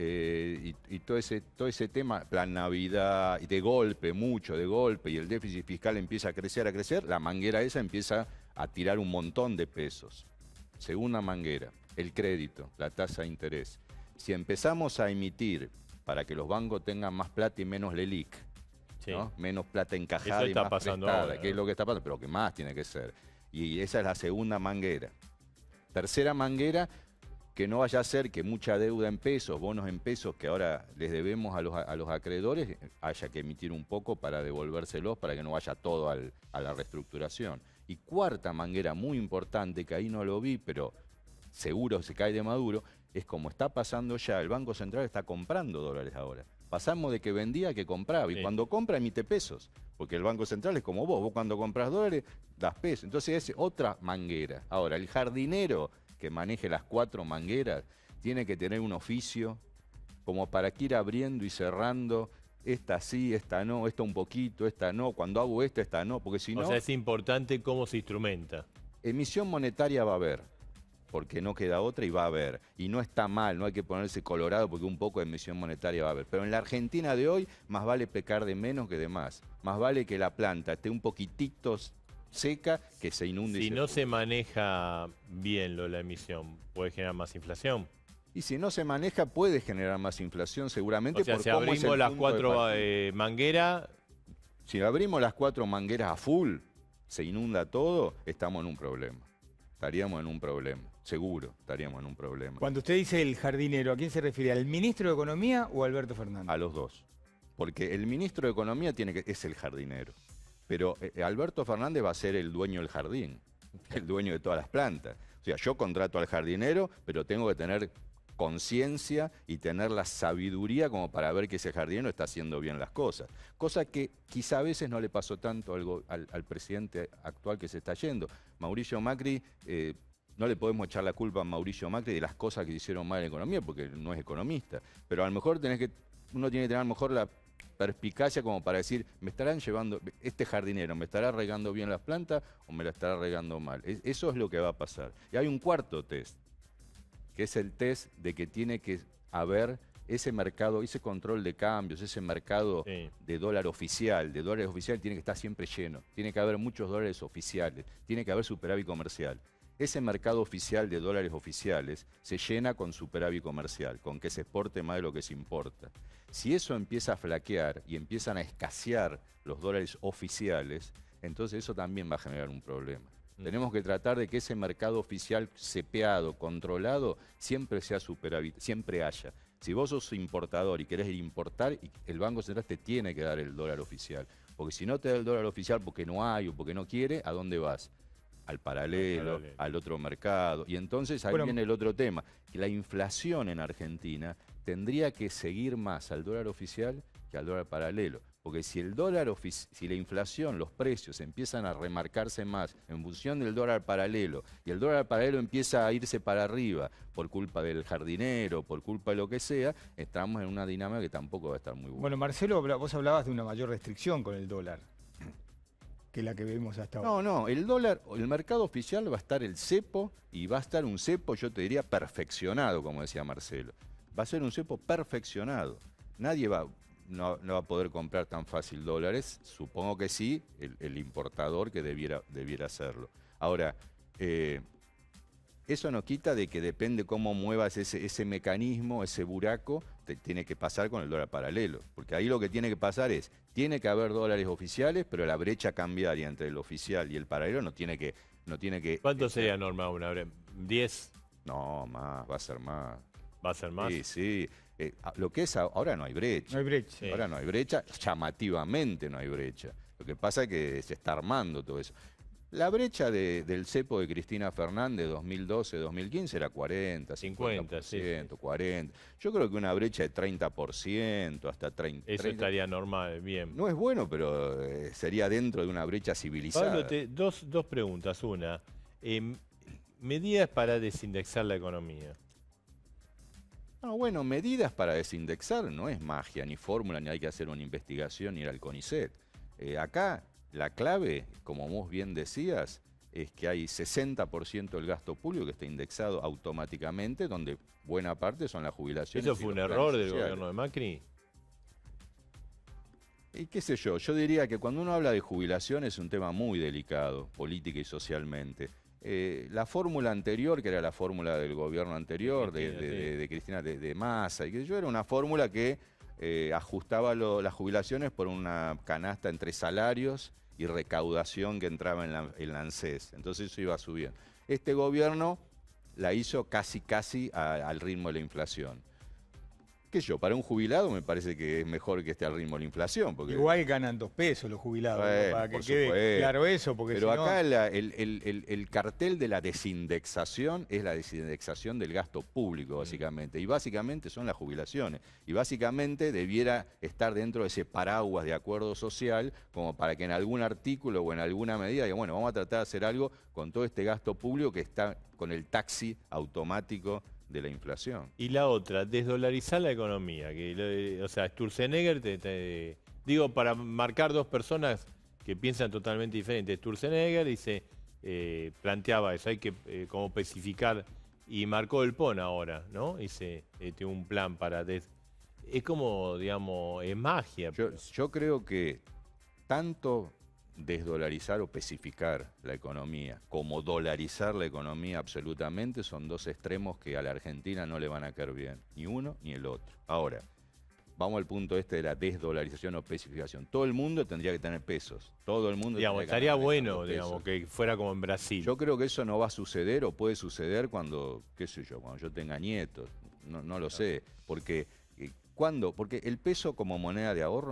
y todo ese tema, plan Navidad, y de golpe, mucho de golpe, y el déficit fiscal empieza a crecer, la manguera esa empieza a tirar un montón de pesos. Segunda manguera, el crédito, la tasa de interés. Si empezamos a emitir para que los bancos tengan más plata y menos LELIQ, Sí. ¿no? Menos plata encajada Eso y está más pasando prestada, ahora, que es ¿no? lo que está pasando, pero que más tiene que ser. Y esa es la segunda manguera. Tercera manguera, que no vaya a ser que mucha deuda en pesos, bonos en pesos que ahora les debemos a los acreedores, haya que emitir un poco para devolvérselos, para que no vaya todo a la reestructuración. Y cuarta manguera muy importante, que ahí no lo vi, pero seguro se cae de Maduro, es como está pasando ya, el Banco Central está comprando dólares ahora. Pasamos de que vendía a que compraba, y Sí. cuando compra emite pesos, porque el Banco Central es como vos cuando compras dólares das pesos. Entonces es otra manguera. Ahora, el jardinero que maneje las 4 mangueras tiene que tener un oficio como para que ir abriendo y cerrando, esta sí, esta no, esta un poquito, esta no, cuando hago esta no, porque si O no, sea, es importante cómo se instrumenta. emisión monetaria va a haber, porque no queda otra y va a haber. Y no está mal, no hay que ponerse colorado porque un poco de emisión monetaria va a haber. Pero en la Argentina de hoy, más vale pecar de menos que de más. Más vale que la planta esté un poquitito seca que se inunde. Si y no se se maneja bien lo de la emisión, ¿puede generar más inflación? Y si no se maneja, puede generar más inflación seguramente. O sea, por si cómo es abrimos el las punto de 4 partida. mangueras, Si abrimos las 4 mangueras a full, se inunda todo, estamos en un problema. Estaríamos en un problema, seguro estaríamos en un problema. Cuando usted dice el jardinero, ¿a quién se refiere? ¿Al ministro de Economía o a Alberto Fernández? A los dos. Porque el ministro de Economía es el jardinero. Pero Alberto Fernández va a ser el dueño del jardín, el dueño de todas las plantas. O sea, yo contrato al jardinero, pero tengo que tener conciencia y tener la sabiduría como para ver que ese jardinero está haciendo bien las cosas. Cosa que quizá a veces no le pasó tanto al presidente actual que se está yendo. Mauricio Macri, no le podemos echar la culpa a Mauricio Macri de las cosas que se hicieron mal en economía, porque no es economista. Pero a lo mejor uno tiene que tener a lo mejor la perspicacia como para decir, me estarán llevando, este jardinero, ¿me estará regando bien las plantas o me la estará regando mal? Eso es lo que va a pasar. Y hay un cuarto test, que es el test de que tiene que haber ese mercado, ese control de cambios, ese mercado sí. de dólar oficial. De dólares oficiales tiene que estar siempre lleno. Tiene que haber muchos dólares oficiales. Tiene que haber superávit comercial. Ese mercado oficial de dólares oficiales se llena con superávit comercial, con que se exporte más de lo que se importa. Si eso empieza a flaquear y empiezan a escasear los dólares oficiales, entonces eso también va a generar un problema. Tenemos que tratar de que ese mercado oficial cepeado, controlado, siempre sea superávit, siempre haya. Si vos sos importador y querés ir a importar, el Banco Central te tiene que dar el dólar oficial. Porque si no te da el dólar oficial porque no hay o porque no quiere, ¿a dónde vas? Al paralelo, al otro mercado. Y entonces ahí viene el otro tema, que la inflación en Argentina tendría que seguir más al dólar oficial que al dólar paralelo. Porque si si la inflación, los precios empiezan a remarcarse más en función del dólar paralelo, y el dólar paralelo empieza a irse para arriba por culpa del jardinero, por culpa de lo que sea, estamos en una dinámica que tampoco va a estar muy buena. Bueno, Marcelo, vos hablabas de una mayor restricción con el dólar que la que vemos hasta ahora. No, el dólar, el mercado oficial va a estar el cepo, y va a estar un cepo, yo te diría, perfeccionado, como decía Marcelo. Va a ser un cepo perfeccionado. Nadie no va a poder comprar tan fácil dólares, supongo que sí, el importador que debiera hacerlo. Ahora, eso no quita de que depende cómo muevas ese mecanismo, ese buraco, te tiene que pasar con el dólar paralelo. Porque ahí lo que tiene que pasar es, tiene que haber dólares oficiales, pero la brecha cambiaria entre el oficial y el paralelo no tiene que... ¿Cuánto sería, Norma, una brecha? ¿10? No, más, va a ser más. ¿Va a ser más? Sí, sí. Lo que es ahora no hay brecha. No hay brecha. Sí. Ahora no hay brecha, llamativamente no hay brecha. Lo que pasa es que se está armando todo eso. La brecha del cepo de Cristina Fernández 2012-2015 era 40, 50, 50%, sí. 40. Yo creo que una brecha de 30%, hasta 30%. Eso estaría normal, bien. No es bueno, pero sería dentro de una brecha civilizada. Pablo, dos preguntas. Una, medidas para desindexar la economía. No, bueno, medidas para desindexar no es magia, ni fórmula, ni hay que hacer una investigación, ni ir al CONICET. Acá la clave, como vos bien decías, es que hay 60% del gasto público que está indexado automáticamente, donde buena parte son las jubilaciones. ¿Eso fue un error del gobierno de Macri? Y qué sé yo diría que cuando uno habla de jubilación es un tema muy delicado, política y socialmente. La fórmula anterior, que era la fórmula del gobierno anterior, de Cristina, de Massa, y que yo era una fórmula que ajustaba las jubilaciones por una canasta entre salarios y recaudación que entraba en la ANSES. Entonces eso iba subiendo. Este gobierno la hizo casi al ritmo de la inflación. ¿Qué sé yo? Para un jubilado me parece que es mejor que esté al ritmo de la inflación. Porque... Igual ganan 2 pesos los jubilados, bueno, ¿no? Para que por quede supuesto. claro eso. Porque pero si no... acá el cartel de la desindexación es la desindexación del gasto público, básicamente. Y básicamente son las jubilaciones. Y básicamente debiera estar dentro de ese paraguas de acuerdo social, como para que en algún artículo o en alguna medida digan, bueno, vamos a tratar de hacer algo con todo este gasto público que está con el taxi automático de la inflación. Y la otra, desdolarizar la economía. O sea, Sturzenegger, digo, para marcar dos personas que piensan totalmente diferente. Sturzenegger planteaba eso, hay que como especificar, y marcó el PON ahora, ¿no? Dice, tiene un plan para... Es como, digamos, es magia. Yo creo que tanto desdolarizar o especificar la economía, como dolarizar la economía absolutamente, son dos extremos que a la Argentina no le van a caer bien, ni uno ni el otro. Ahora, vamos al punto de la desdolarización o especificación. Todo el mundo tendría que tener pesos, todo el mundo Digamos, estaría bueno, digamos, que fuera como en Brasil. Yo creo que eso no va a suceder o puede suceder cuando, qué sé yo, cuando yo tenga nietos, no lo sé, porque ¿cuándo? Porque el peso como moneda de ahorro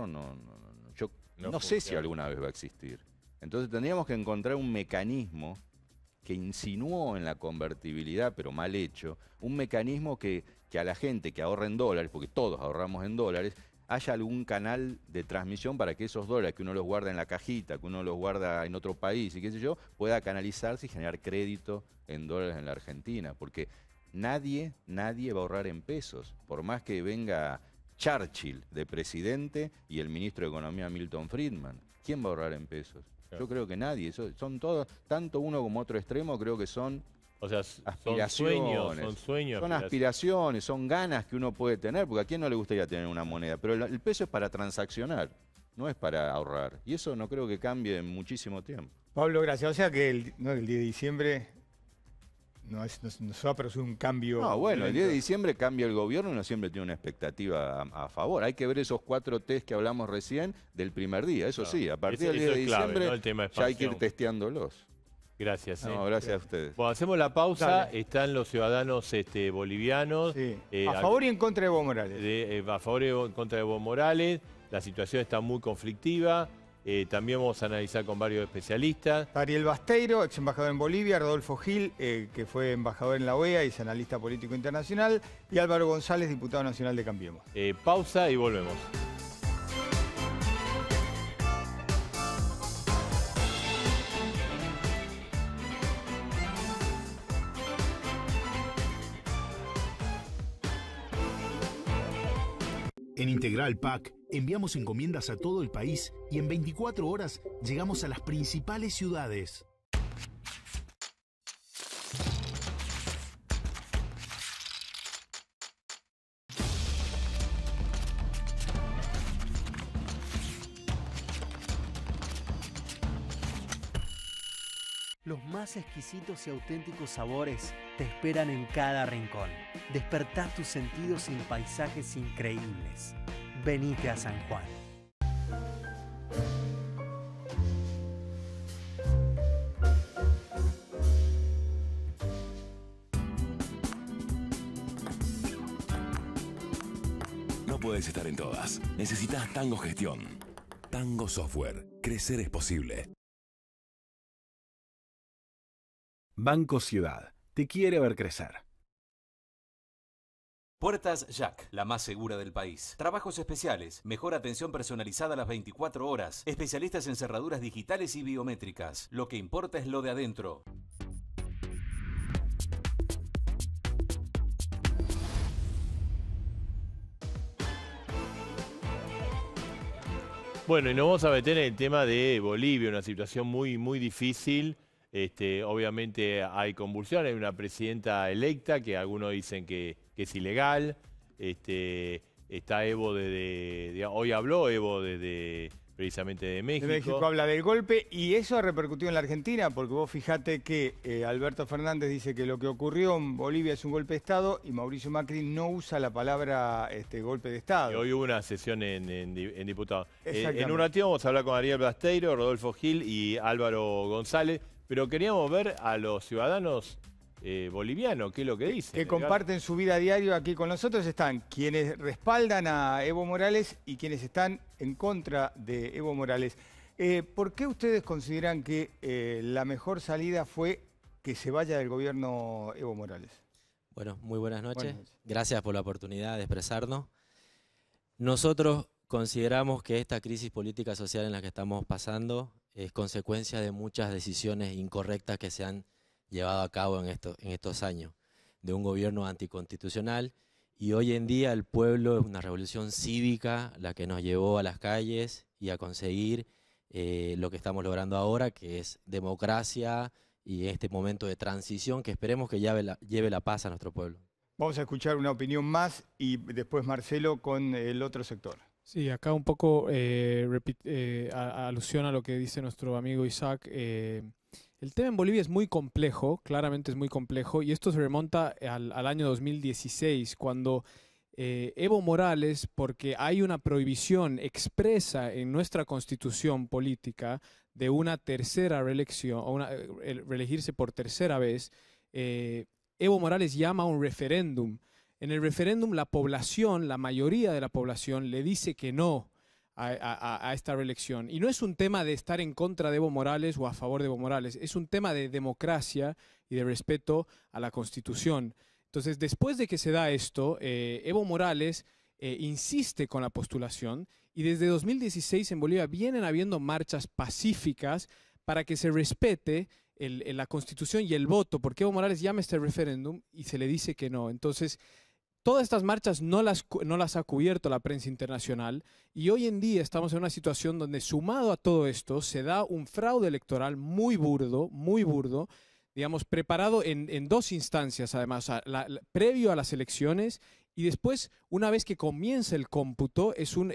no sé si alguna vez va a existir. Entonces tendríamos que encontrar un mecanismo que insinuó en la convertibilidad, pero mal hecho, un mecanismo que a la gente que ahorra en dólares, porque todos ahorramos en dólares, haya algún canal de transmisión para que esos dólares que uno los guarda en la cajita, que uno los guarda en otro país y qué sé yo, pueda canalizarse y generar crédito en dólares en la Argentina. Porque nadie va a ahorrar en pesos, por más que venga Churchill de presidente y el ministro de Economía Milton Friedman. ¿Quién va a ahorrar en pesos? Yo creo que nadie. Son todos, tanto uno como otro extremo, creo que son aspiraciones. Son sueños. Son aspiraciones, son ganas que uno puede tener, porque a quién no le gustaría tener una moneda. Pero el peso es para transaccionar, no es para ahorrar. Y eso no creo que cambie en muchísimo tiempo. Pablo, gracias. O sea que el 10 de diciembre... No se va a producir un cambio. No, bueno, el 10 de violento. diciembre cambia el gobierno y uno siempre tiene una expectativa a favor. Hay que ver esos 4 test que hablamos recién del primer día. Eso sí, a partir del 10 de clave, diciembre ¿no? El tema de ya hay que ir expansión. testeándolos. Gracias. No, gracias a ustedes. Bueno, hacemos la pausa. Dale. Están los ciudadanos bolivianos. Sí. A favor y en contra de Evo Morales. A favor y en contra de Evo Morales. La situación está muy conflictiva. También vamos a analizar con varios especialistas. Ariel Basteiro, ex embajador en Bolivia, Rodolfo Gil, que fue embajador en la OEA y es analista político internacional, y Álvaro González, diputado nacional de Cambiemos. Pausa y volvemos. En Integral Pack enviamos encomiendas a todo el país y en 24 horas llegamos a las principales ciudades. Los más exquisitos y auténticos sabores te esperan en cada rincón. Despertá tus sentidos en paisajes increíbles. Venite a San Juan. No puedes estar en todas. Necesitas Tango Gestión. Tango Software. Crecer es posible. Banco Ciudad. Te quiere ver crecer. Puertas Jack, la más segura del país. Trabajos especiales, mejor atención personalizada a las 24 horas, especialistas en cerraduras digitales y biométricas. Lo que importa es lo de adentro. Bueno, y nos vamos a meter en el tema de Bolivia, una situación muy difícil. Obviamente hay convulsión, hay una presidenta electa que algunos dicen que es ilegal. Está Evo hoy habló Evo precisamente de México. De México habla del golpe y eso ha repercutido en la Argentina porque vos fijate que Alberto Fernández dice que lo que ocurrió en Bolivia es un golpe de Estado y Mauricio Macri no usa la palabra golpe de Estado. Y hoy hubo una sesión en diputados. En un ratito vamos a hablar con Ariel Basteiro, Rodolfo Gil y Álvaro González, pero queríamos ver a los ciudadanos bolivianos, qué es lo que dicen. Que comparten su vida a diario aquí con nosotros. Están quienes respaldan a Evo Morales y quienes están en contra de Evo Morales. ¿Por qué ustedes consideran que la mejor salida fue que se vaya del gobierno Evo Morales? Bueno, muy buenas noches. Gracias por la oportunidad de expresarnos. Nosotros consideramos que esta crisis política social en la que estamos pasando es consecuencia de muchas decisiones incorrectas que se han llevado a cabo en estos años, de un gobierno anticonstitucional, y hoy en día el pueblo es una revolución cívica la que nos llevó a las calles y a conseguir lo que estamos logrando ahora, que es democracia y este momento de transición que esperemos que lleve la paz a nuestro pueblo. Vamos a escuchar una opinión más y después Marcelo con el otro sector. Sí, acá un poco alusión a lo que dice nuestro amigo Isaac. El tema en Bolivia es muy complejo, claramente es muy complejo, y esto se remonta al año 2016, cuando Evo Morales, porque hay una prohibición expresa en nuestra constitución política de una tercera reelección, o reelegirse por tercera vez, Evo Morales llama a un referéndum. En el referéndum la población, la mayoría de la población, le dice que no a esta reelección. Y no es un tema de estar en contra de Evo Morales o a favor de Evo Morales, es un tema de democracia y de respeto a la Constitución. Entonces, después de que se da esto, Evo Morales insiste con la postulación y desde 2016 en Bolivia vienen habiendo marchas pacíficas para que se respete la Constitución y el voto, porque Evo Morales llama a este referéndum y se le dice que no. Entonces, todas estas marchas no las ha cubierto la prensa internacional y hoy en día estamos en una situación donde sumado a todo esto se da un fraude electoral muy burdo, digamos, preparado en dos instancias además, o sea, previo a las elecciones y después, una vez que comienza el cómputo, es un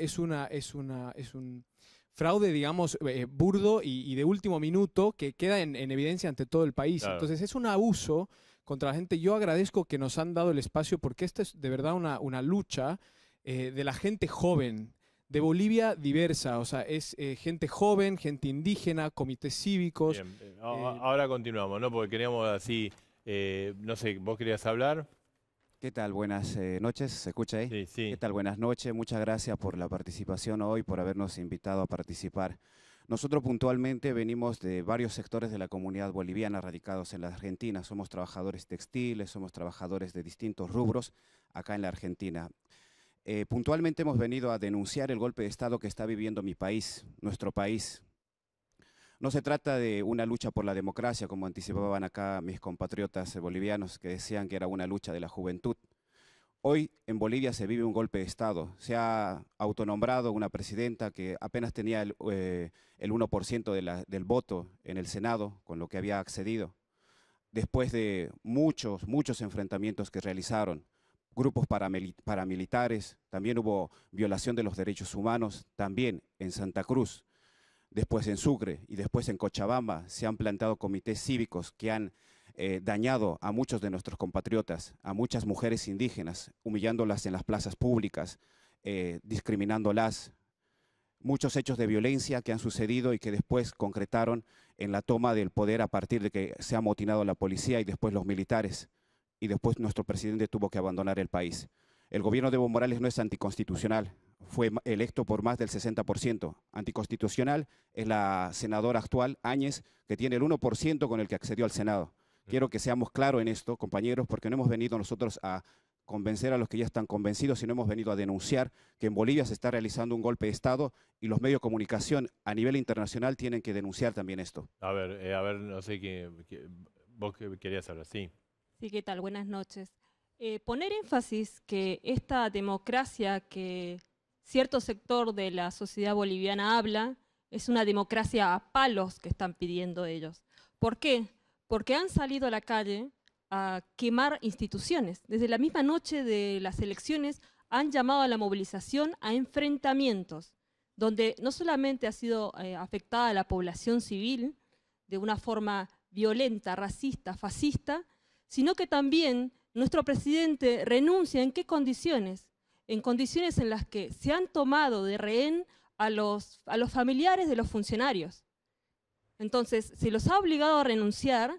fraude, digamos, burdo y de último minuto que queda en evidencia ante todo el país. Claro. Entonces es un abuso contra la gente. Yo agradezco que nos han dado el espacio porque esta es de verdad una lucha de la gente joven, de Bolivia diversa, o sea, es gente joven, gente indígena, comités cívicos. Bien, ahora continuamos, ¿no? Porque queríamos así, no sé, ¿vos querías hablar? ¿Qué tal? Buenas noches, ¿se escucha ahí? Sí, sí. ¿Qué tal? Buenas noches, muchas gracias por la participación hoy, por habernos invitado a participar. Nosotros puntualmente venimos de varios sectores de la comunidad boliviana radicados en la Argentina. Somos trabajadores textiles, somos trabajadores de distintos rubros acá en la Argentina. Puntualmente hemos venido a denunciar el golpe de Estado que está viviendo mi país, nuestro país. No se trata de una lucha por la democracia, como anticipaban acá mis compatriotas bolivianos que decían que era una lucha de la juventud. Hoy en Bolivia se vive un golpe de Estado. Se ha autonombrado una presidenta que apenas tenía el 1% del voto en el Senado, con lo que había accedido. Después de muchos enfrentamientos que realizaron, grupos paramilitares, también hubo violación de los derechos humanos, también en Santa Cruz. después en Sucre y después en Cochabamba se han plantado comités cívicos que han dañado a muchos de nuestros compatriotas, a muchas mujeres indígenas, humillándolas en las plazas públicas, discriminándolas. Muchos hechos de violencia que han sucedido y que después concretaron en la toma del poder a partir de que se ha amotinado la policía y después los militares. Y después nuestro presidente tuvo que abandonar el país. El gobierno de Evo Morales no es anticonstitucional, fue electo por más del 60%. Anticonstitucional es la senadora actual, Áñez, que tiene el 1% con el que accedió al Senado. Quiero que seamos claros en esto, compañeros, porque no hemos venido nosotros a convencer a los que ya están convencidos, sino hemos venido a denunciar que en Bolivia se está realizando un golpe de Estado y los medios de comunicación a nivel internacional tienen que denunciar también esto. A ver, no sé vos querías hablar, sí. Sí, ¿qué tal? Buenas noches. Poner énfasis que esta democracia que cierto sector de la sociedad boliviana habla es una democracia a palos que están pidiendo ellos. ¿Por qué? Porque han salido a la calle a quemar instituciones. Desde la misma noche de las elecciones han llamado a la movilización, a enfrentamientos, donde no solamente ha sido afectada la población civil de una forma violenta, racista, fascista, sino que también nuestro presidente renuncia. ¿En qué condiciones? En condiciones en las que se han tomado de rehén a los familiares de los funcionarios. Entonces, se los ha obligado a renunciar,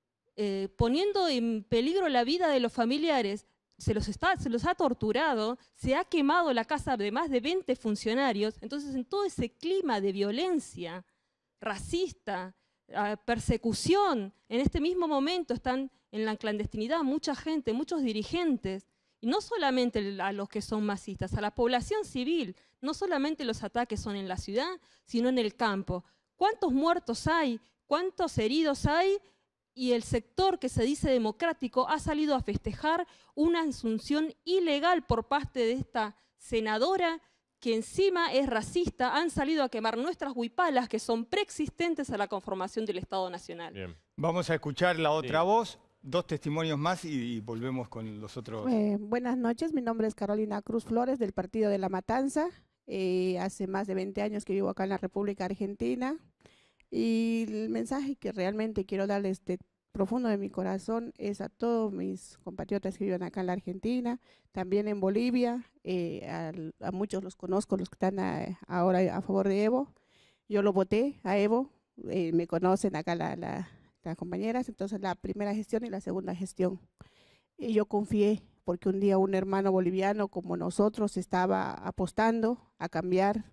poniendo en peligro la vida de los familiares, se los ha torturado, se ha quemado la casa de más de 20 funcionarios. Entonces, en todo ese clima de violencia racista, persecución, en este mismo momento están en la clandestinidad mucha gente, muchos dirigentes, y no solamente a los que son masistas, a la población civil. No solamente los ataques son en la ciudad, sino en el campo. ¿Cuántos muertos hay? ¿Cuántos heridos hay? Y el sector que se dice democrático ha salido a festejar una asunción ilegal por parte de esta senadora que encima es racista. Han salido a quemar nuestras huipalas que son preexistentes a la conformación del Estado Nacional. Bien. Vamos a escuchar la otra voz, 2 testimonios más y volvemos con los otros. Buenas noches, mi nombre es Carolina Cruz Flores del Partido de la Matanza. Hace más de 20 años que vivo acá en la República Argentina. Y el mensaje que realmente quiero darles de profundo de mi corazón es a todos mis compatriotas que viven acá en la Argentina, también en Bolivia, a muchos los conozco, los que están ahora a favor de Evo. Yo lo voté a Evo, me conocen acá las compañeras, entonces la primera gestión y la segunda gestión. Y yo confié, porque un día un hermano boliviano como nosotros estaba apostando a cambiar,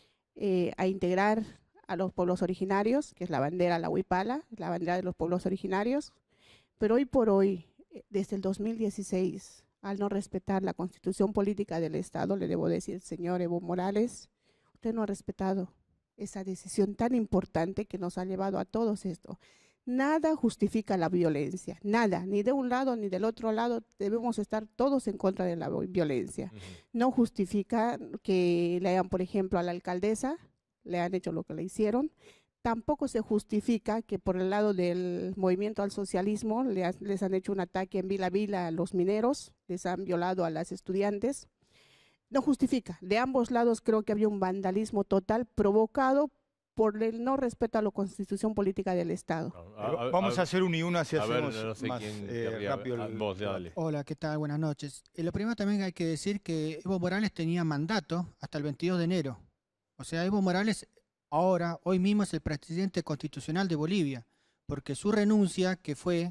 a integrar a los pueblos originarios, que es la bandera, la huipala, la bandera de los pueblos originarios. Pero hoy por hoy, desde el 2016, al no respetar la constitución política del Estado, le debo decir, señor Evo Morales, usted no ha respetado esa decisión tan importante que nos ha llevado a todos esto. Nada justifica la violencia, nada, ni de un lado ni del otro lado. Debemos estar todos en contra de la violencia. No justifica que le hagan, por ejemplo, a la alcaldesa, le han hecho lo que le hicieron. Tampoco se justifica que por el lado del movimiento al socialismo les han hecho un ataque en Vila Vila a los mineros, les han violado a las estudiantes. No justifica. De ambos lados creo que había un vandalismo total provocado por el no respeto a la constitución política del Estado. Vamos a hacer uno y uno, así hacemos no sé más rápido. Vos, dale. Hola, ¿qué tal? Buenas noches. Lo primero también hay que decir que Evo Morales tenía mandato hasta el 22 de enero. O sea, Evo Morales hoy mismo es el presidente constitucional de Bolivia, porque su renuncia, que fue,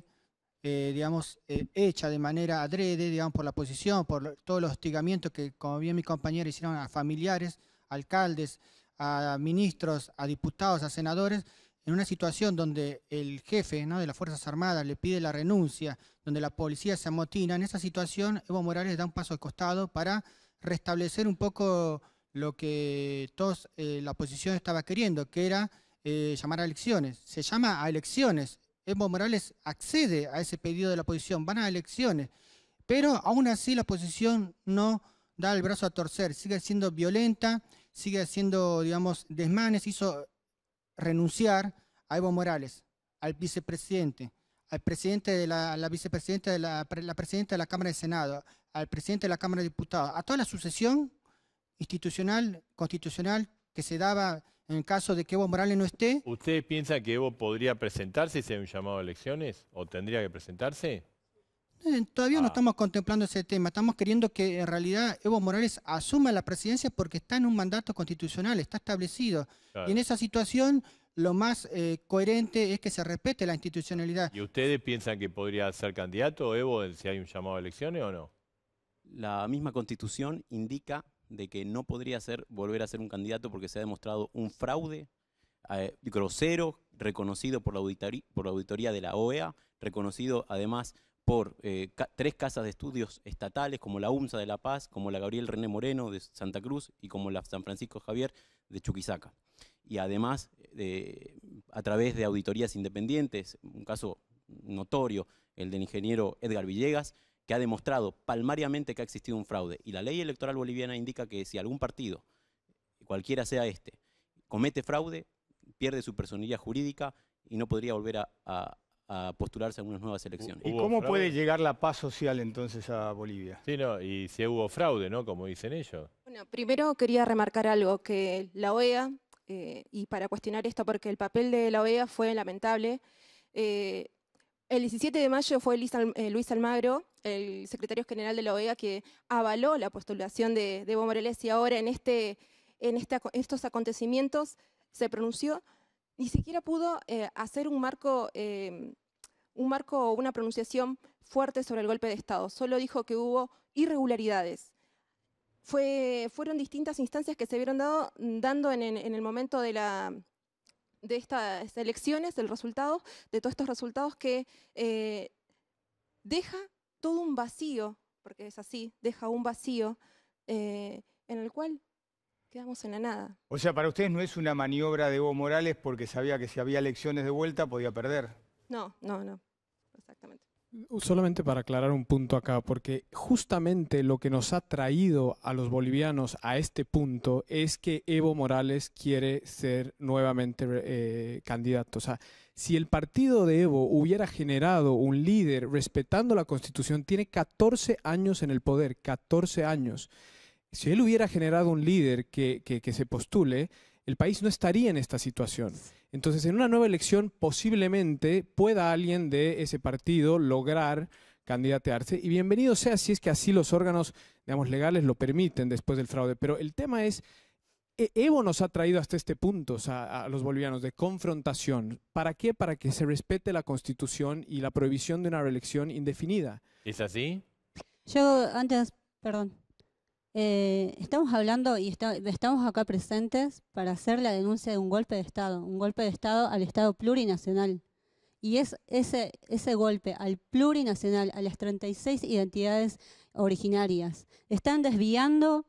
hecha de manera adrede, digamos, por la oposición, por todos los hostigamientos que, como bien mi compañera, hicieron a familiares, alcaldes, a ministros, a diputados, a senadores, en una situación donde el jefe, ¿no?, de las Fuerzas Armadas le pide la renuncia, donde la policía se amotina. En esa situación, Evo Morales da un paso al costado para restablecer un poco lo que todos la oposición estaba queriendo, que era llamar a elecciones. Se llama a elecciones. Evo Morales accede a ese pedido de la oposición, van a elecciones, pero aún así la oposición no da el brazo a torcer, sigue siendo violenta, sigue haciendo, digamos, desmanes. Hizo renunciar a Evo Morales, al vicepresidente, al presidente de la vicepresidenta de la presidenta de la Cámara de Senado, al presidente de la Cámara de Diputados, a toda la sucesión institucional, constitucional que se daba en el caso de que Evo Morales no esté. ¿Ustedes piensan que Evo podría presentarse si hay un llamado a elecciones? ¿O tendría que presentarse? Todavía no estamos contemplando ese tema. Estamos queriendo que en realidad Evo Morales asuma la presidencia porque está en un mandato constitucional, está establecido. Claro. Y en esa situación lo más coherente es que se respete la institucionalidad. ¿Y ustedes piensan que podría ser candidato Evo si hay un llamado a elecciones o no? La misma Constitución indica de que no podría volver a ser un candidato porque se ha demostrado un fraude grosero, reconocido por la auditoría de la OEA, reconocido además por 3 casas de estudios estatales como la UMSA de La Paz, como la Gabriel René Moreno de Santa Cruz y como la San Francisco Javier de Chuquisaca. Y además, a través de auditorías independientes, un caso notorio, el del ingeniero Edgar Villegas, que ha demostrado palmariamente que ha existido un fraude. Y la ley electoral boliviana indica que si algún partido, cualquiera sea este, comete fraude, pierde su personería jurídica y no podría volver a postularse a unas nuevas elecciones. ¿Y cómo puede llegar la paz social entonces a Bolivia? Sí, no, y si hubo fraude, ¿no? Como dicen ellos. Bueno, primero quería remarcar algo, que la OEA, y para cuestionar esto, porque el papel de la OEA fue lamentable, el 17 de mayo fue Luis Almagro, el secretario general de la OEA, que avaló la postulación de Evo Morales y ahora en estos acontecimientos se pronunció. Ni siquiera pudo hacer un marco, una pronunciación fuerte sobre el golpe de Estado. Solo dijo que hubo irregularidades. Fueron distintas instancias que se vieron dando en el momento de estas elecciones, de todos estos resultados que deja todo un vacío, porque es así, deja un vacío en el cual quedamos en la nada. O sea, para ustedes no es una maniobra de Evo Morales porque sabía que si había elecciones de vuelta podía perder. No, exactamente. Solamente para aclarar un punto acá, porque justamente lo que nos ha traído a los bolivianos a este punto es que Evo Morales quiere ser nuevamente candidato. O sea, si el partido de Evo hubiera generado un líder respetando la Constitución, tiene 14 años en el poder, 14 años. Si él hubiera generado un líder que se postule, el país no estaría en esta situación. Entonces, en una nueva elección, posiblemente pueda alguien de ese partido lograr candidatearse. Y bienvenido sea si es que así los órganos, digamos, legales lo permiten después del fraude. Pero el tema es, Evo nos ha traído hasta este punto, o sea, a los bolivianos, de confrontación. ¿Para qué? Para que se respete la Constitución y la prohibición de una reelección indefinida. ¿Es así? Yo antes, perdón. Estamos hablando y estamos acá presentes para hacer la denuncia de un golpe de Estado al Estado plurinacional. Y es ese golpe al plurinacional, a las 36 identidades originarias. Están desviando,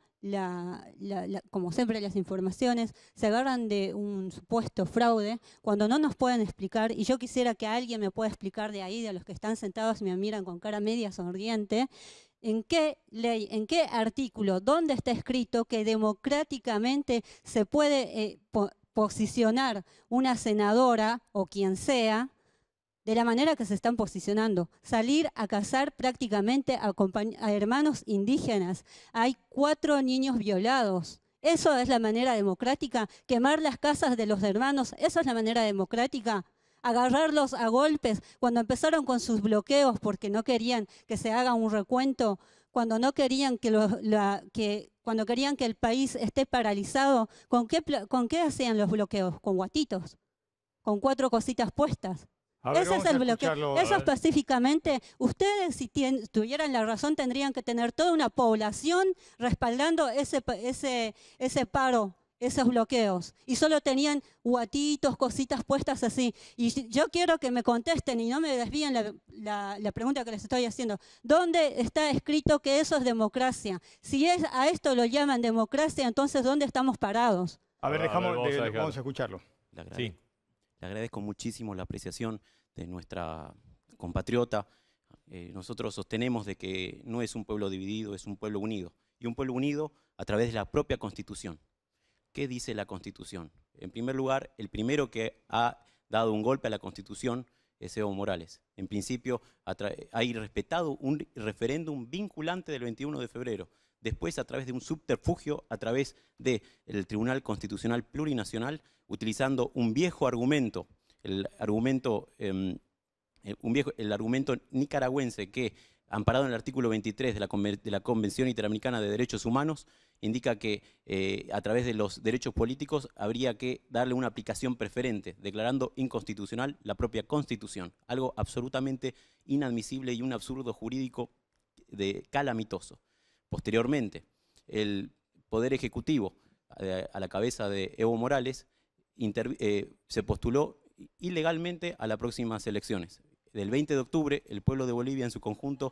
como siempre, las informaciones, se agarran de un supuesto fraude cuando no nos pueden explicar, y yo quisiera que alguien me pueda explicar de ahí, de los que están sentados y me miran con cara media sonriente, ¿en qué ley, en qué artículo, dónde está escrito que democráticamente se puede posicionar una senadora o quien sea de la manera que se están posicionando? Salir a cazar prácticamente a hermanos indígenas. Hay 4 niños violados. ¿Eso es la manera democrática? ¿Quemar las casas de los hermanos? ¿Eso es la manera democrática? Agarrarlos a golpes cuando empezaron con sus bloqueos porque no querían que se haga un recuento, cuando no querían cuando querían que el país esté paralizado. ¿Con qué hacían los bloqueos? Con guatitos, con 4 cositas puestas. Ese es el bloqueo. Eso específicamente, ustedes si tuvieran la razón tendrían que tener toda una población respaldando ese paro, esos bloqueos, y solo tenían guatitos, cositas puestas así. Y yo quiero que me contesten y no me desvíen la pregunta que les estoy haciendo. ¿Dónde está escrito que eso es democracia? Si a esto lo llaman democracia, entonces ¿dónde estamos parados? A ver, vamos a escucharlo. Le agradezco muchísimo la apreciación de nuestra compatriota. Nosotros sostenemos de que no es un pueblo dividido, es un pueblo unido. Y un pueblo unido a través de la propia Constitución. ¿Qué dice la Constitución? En primer lugar, el primero que ha dado un golpe a la Constitución es Evo Morales. En principio, ha respetado un referéndum vinculante del 21 de febrero, después a través de un subterfugio, a través del Tribunal Constitucional Plurinacional, utilizando un viejo argumento, el argumento nicaragüense que, amparado en el artículo 23 de la Convención Interamericana de Derechos Humanos, indica que a través de los derechos políticos habría que darle una aplicación preferente, declarando inconstitucional la propia Constitución, algo absolutamente inadmisible y un absurdo jurídico calamitoso. Posteriormente, el Poder Ejecutivo, a la cabeza de Evo Morales, se postuló ilegalmente a las próximas elecciones. Del 20 de octubre, el pueblo de Bolivia en su conjunto...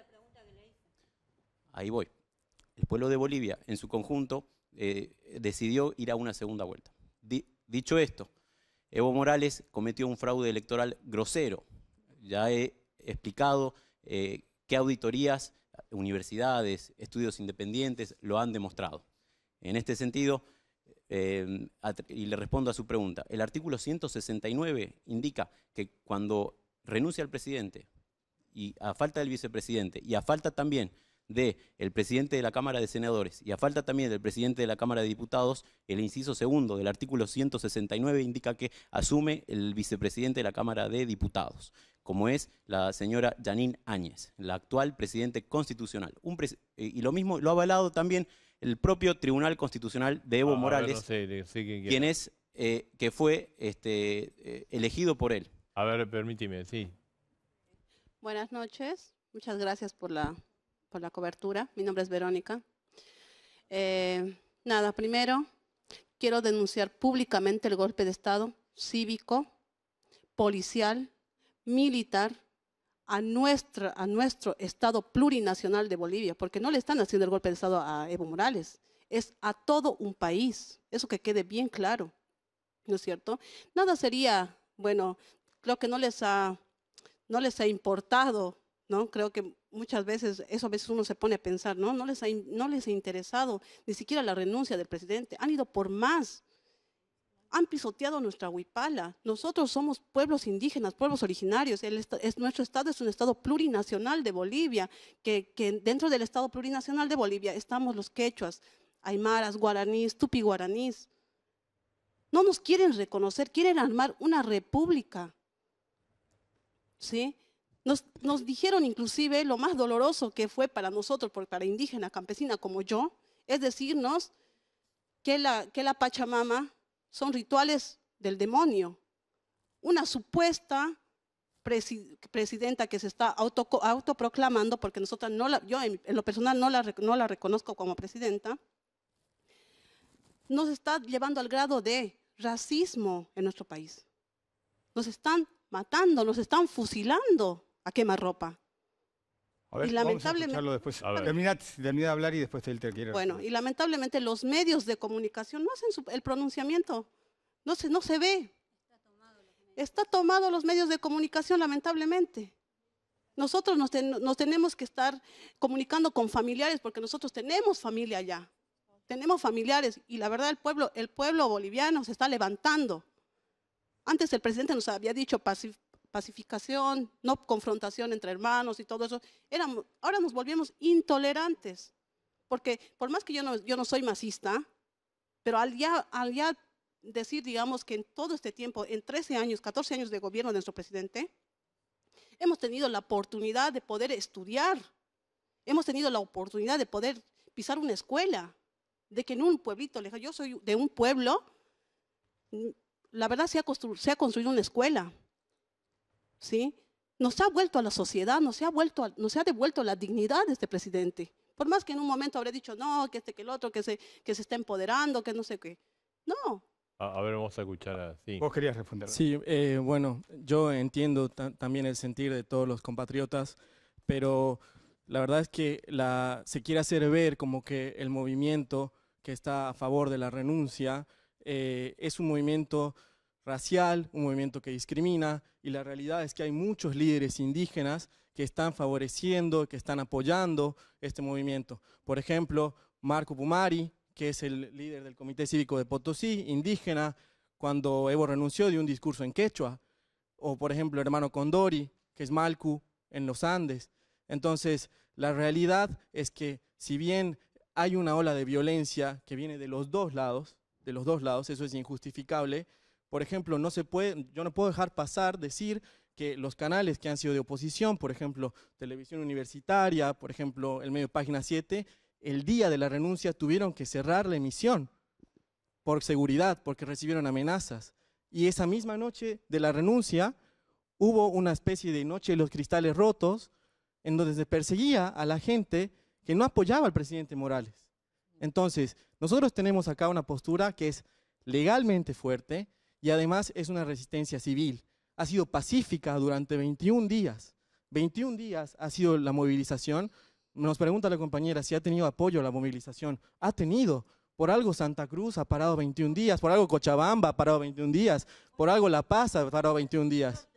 Ahí voy. El pueblo de Bolivia en su conjunto decidió ir a una segunda vuelta. Dicho esto, Evo Morales cometió un fraude electoral grosero. Ya he explicado qué auditorías, universidades, estudios independientes lo han demostrado. En este sentido, y le respondo a su pregunta, el artículo 169 indica que cuando renuncia el presidente, y a falta del vicepresidente, y a falta también del presidente de la Cámara de Senadores, y a falta también del presidente de la Cámara de Diputados, el inciso segundo del artículo 169 indica que asume el vicepresidente de la Cámara de Diputados, como es la señora Janine Áñez, la actual presidente constitucional. Y lo mismo lo ha avalado también el propio Tribunal Constitucional de Evo Morales, no sé quien es, que fue elegido por él. A ver, permíteme, sí. Buenas noches, muchas gracias por la cobertura. Mi nombre es Verónica. Nada, primero quiero denunciar públicamente el golpe de Estado cívico, policial, militar a nuestro Estado plurinacional de Bolivia, porque no le están haciendo el golpe de Estado a Evo Morales, es a todo un país, eso que quede bien claro, ¿no es cierto? Nada sería, bueno, creo que no les ha importado, ¿no? Creo que muchas veces, eso a veces uno se pone a pensar, ¿no? No les ha interesado ni siquiera la renuncia del presidente, han ido por más. Han pisoteado nuestra huipala. Nosotros somos pueblos indígenas, pueblos originarios. Nuestro Estado es un Estado plurinacional de Bolivia, que dentro del Estado plurinacional de Bolivia estamos los quechuas, aymaras, guaraníes, tupi-guaraníes. No nos quieren reconocer, quieren armar una república. ¿Sí? Nos dijeron inclusive lo más doloroso que fue para nosotros, para indígena, campesina como yo, es decirnos que la Pachamama son rituales del demonio. Una supuesta presidenta que se está autoproclamando, porque nosotros yo en lo personal no la reconozco como presidenta, nos está llevando al grado de racismo en nuestro país. Nos están matando, nos están fusilando a quemarropa. A ver, y vamos a escucharlo después. Termina de hablar y después él te quiere. Bueno, y lamentablemente los medios de comunicación no hacen el pronunciamiento, no se ve. Está tomado los medios de comunicación, lamentablemente. Nosotros nos tenemos que estar comunicando con familiares, porque nosotros tenemos familia allá. Tenemos familiares, y la verdad el pueblo boliviano se está levantando. Antes el presidente nos había dicho pacificación, no confrontación entre hermanos y todo eso. Ahora nos volvemos intolerantes, porque por más que yo no soy masista, pero al ya decir, digamos, que en todo este tiempo, en 13 años, 14 años de gobierno de nuestro presidente, hemos tenido la oportunidad de poder estudiar, hemos tenido la oportunidad de poder pisar una escuela, de que en un pueblito lejano, yo soy de un pueblo, la verdad se ha construido una escuela. ¿Sí? Nos ha vuelto a la sociedad, nos ha devuelto la dignidad de este presidente. Por más que en un momento habré dicho, no, que que el otro, que se está empoderando, que no sé qué. No. A ver, vamos a escuchar. Sí. Vos querías responder. Sí, bueno, yo entiendo también el sentir de todos los compatriotas, pero la verdad es que se quiere hacer ver como que el movimiento que está a favor de la renuncia es un movimiento racial, un movimiento que discrimina, y la realidad es que hay muchos líderes indígenas que están favoreciendo, que están apoyando este movimiento. Por ejemplo, Marco Pumari, que es el líder del Comité Cívico de Potosí, indígena, cuando Evo renunció dio un discurso en quechua. O por ejemplo, el hermano Condori, que es Malcu en los Andes. Entonces, la realidad es que si bien hay una ola de violencia que viene de los dos lados, eso es injustificable. Por ejemplo, yo no puedo dejar pasar decir que los canales que han sido de oposición, por ejemplo, Televisión Universitaria, por ejemplo, el medio Página 7, el día de la renuncia tuvieron que cerrar la emisión por seguridad, porque recibieron amenazas. Y esa misma noche de la renuncia hubo una especie de noche de los cristales rotos, en donde se perseguía a la gente que no apoyaba al presidente Morales. Entonces, nosotros tenemos acá una postura que es legalmente fuerte y además es una resistencia civil. Ha sido pacífica durante 21 días. 21 días ha sido la movilización. Nos pregunta la compañera si ha tenido apoyo a la movilización. Ha tenido. Por algo Santa Cruz ha parado 21 días, por algo Cochabamba ha parado 21 días, por algo La Paz ha parado 21 días.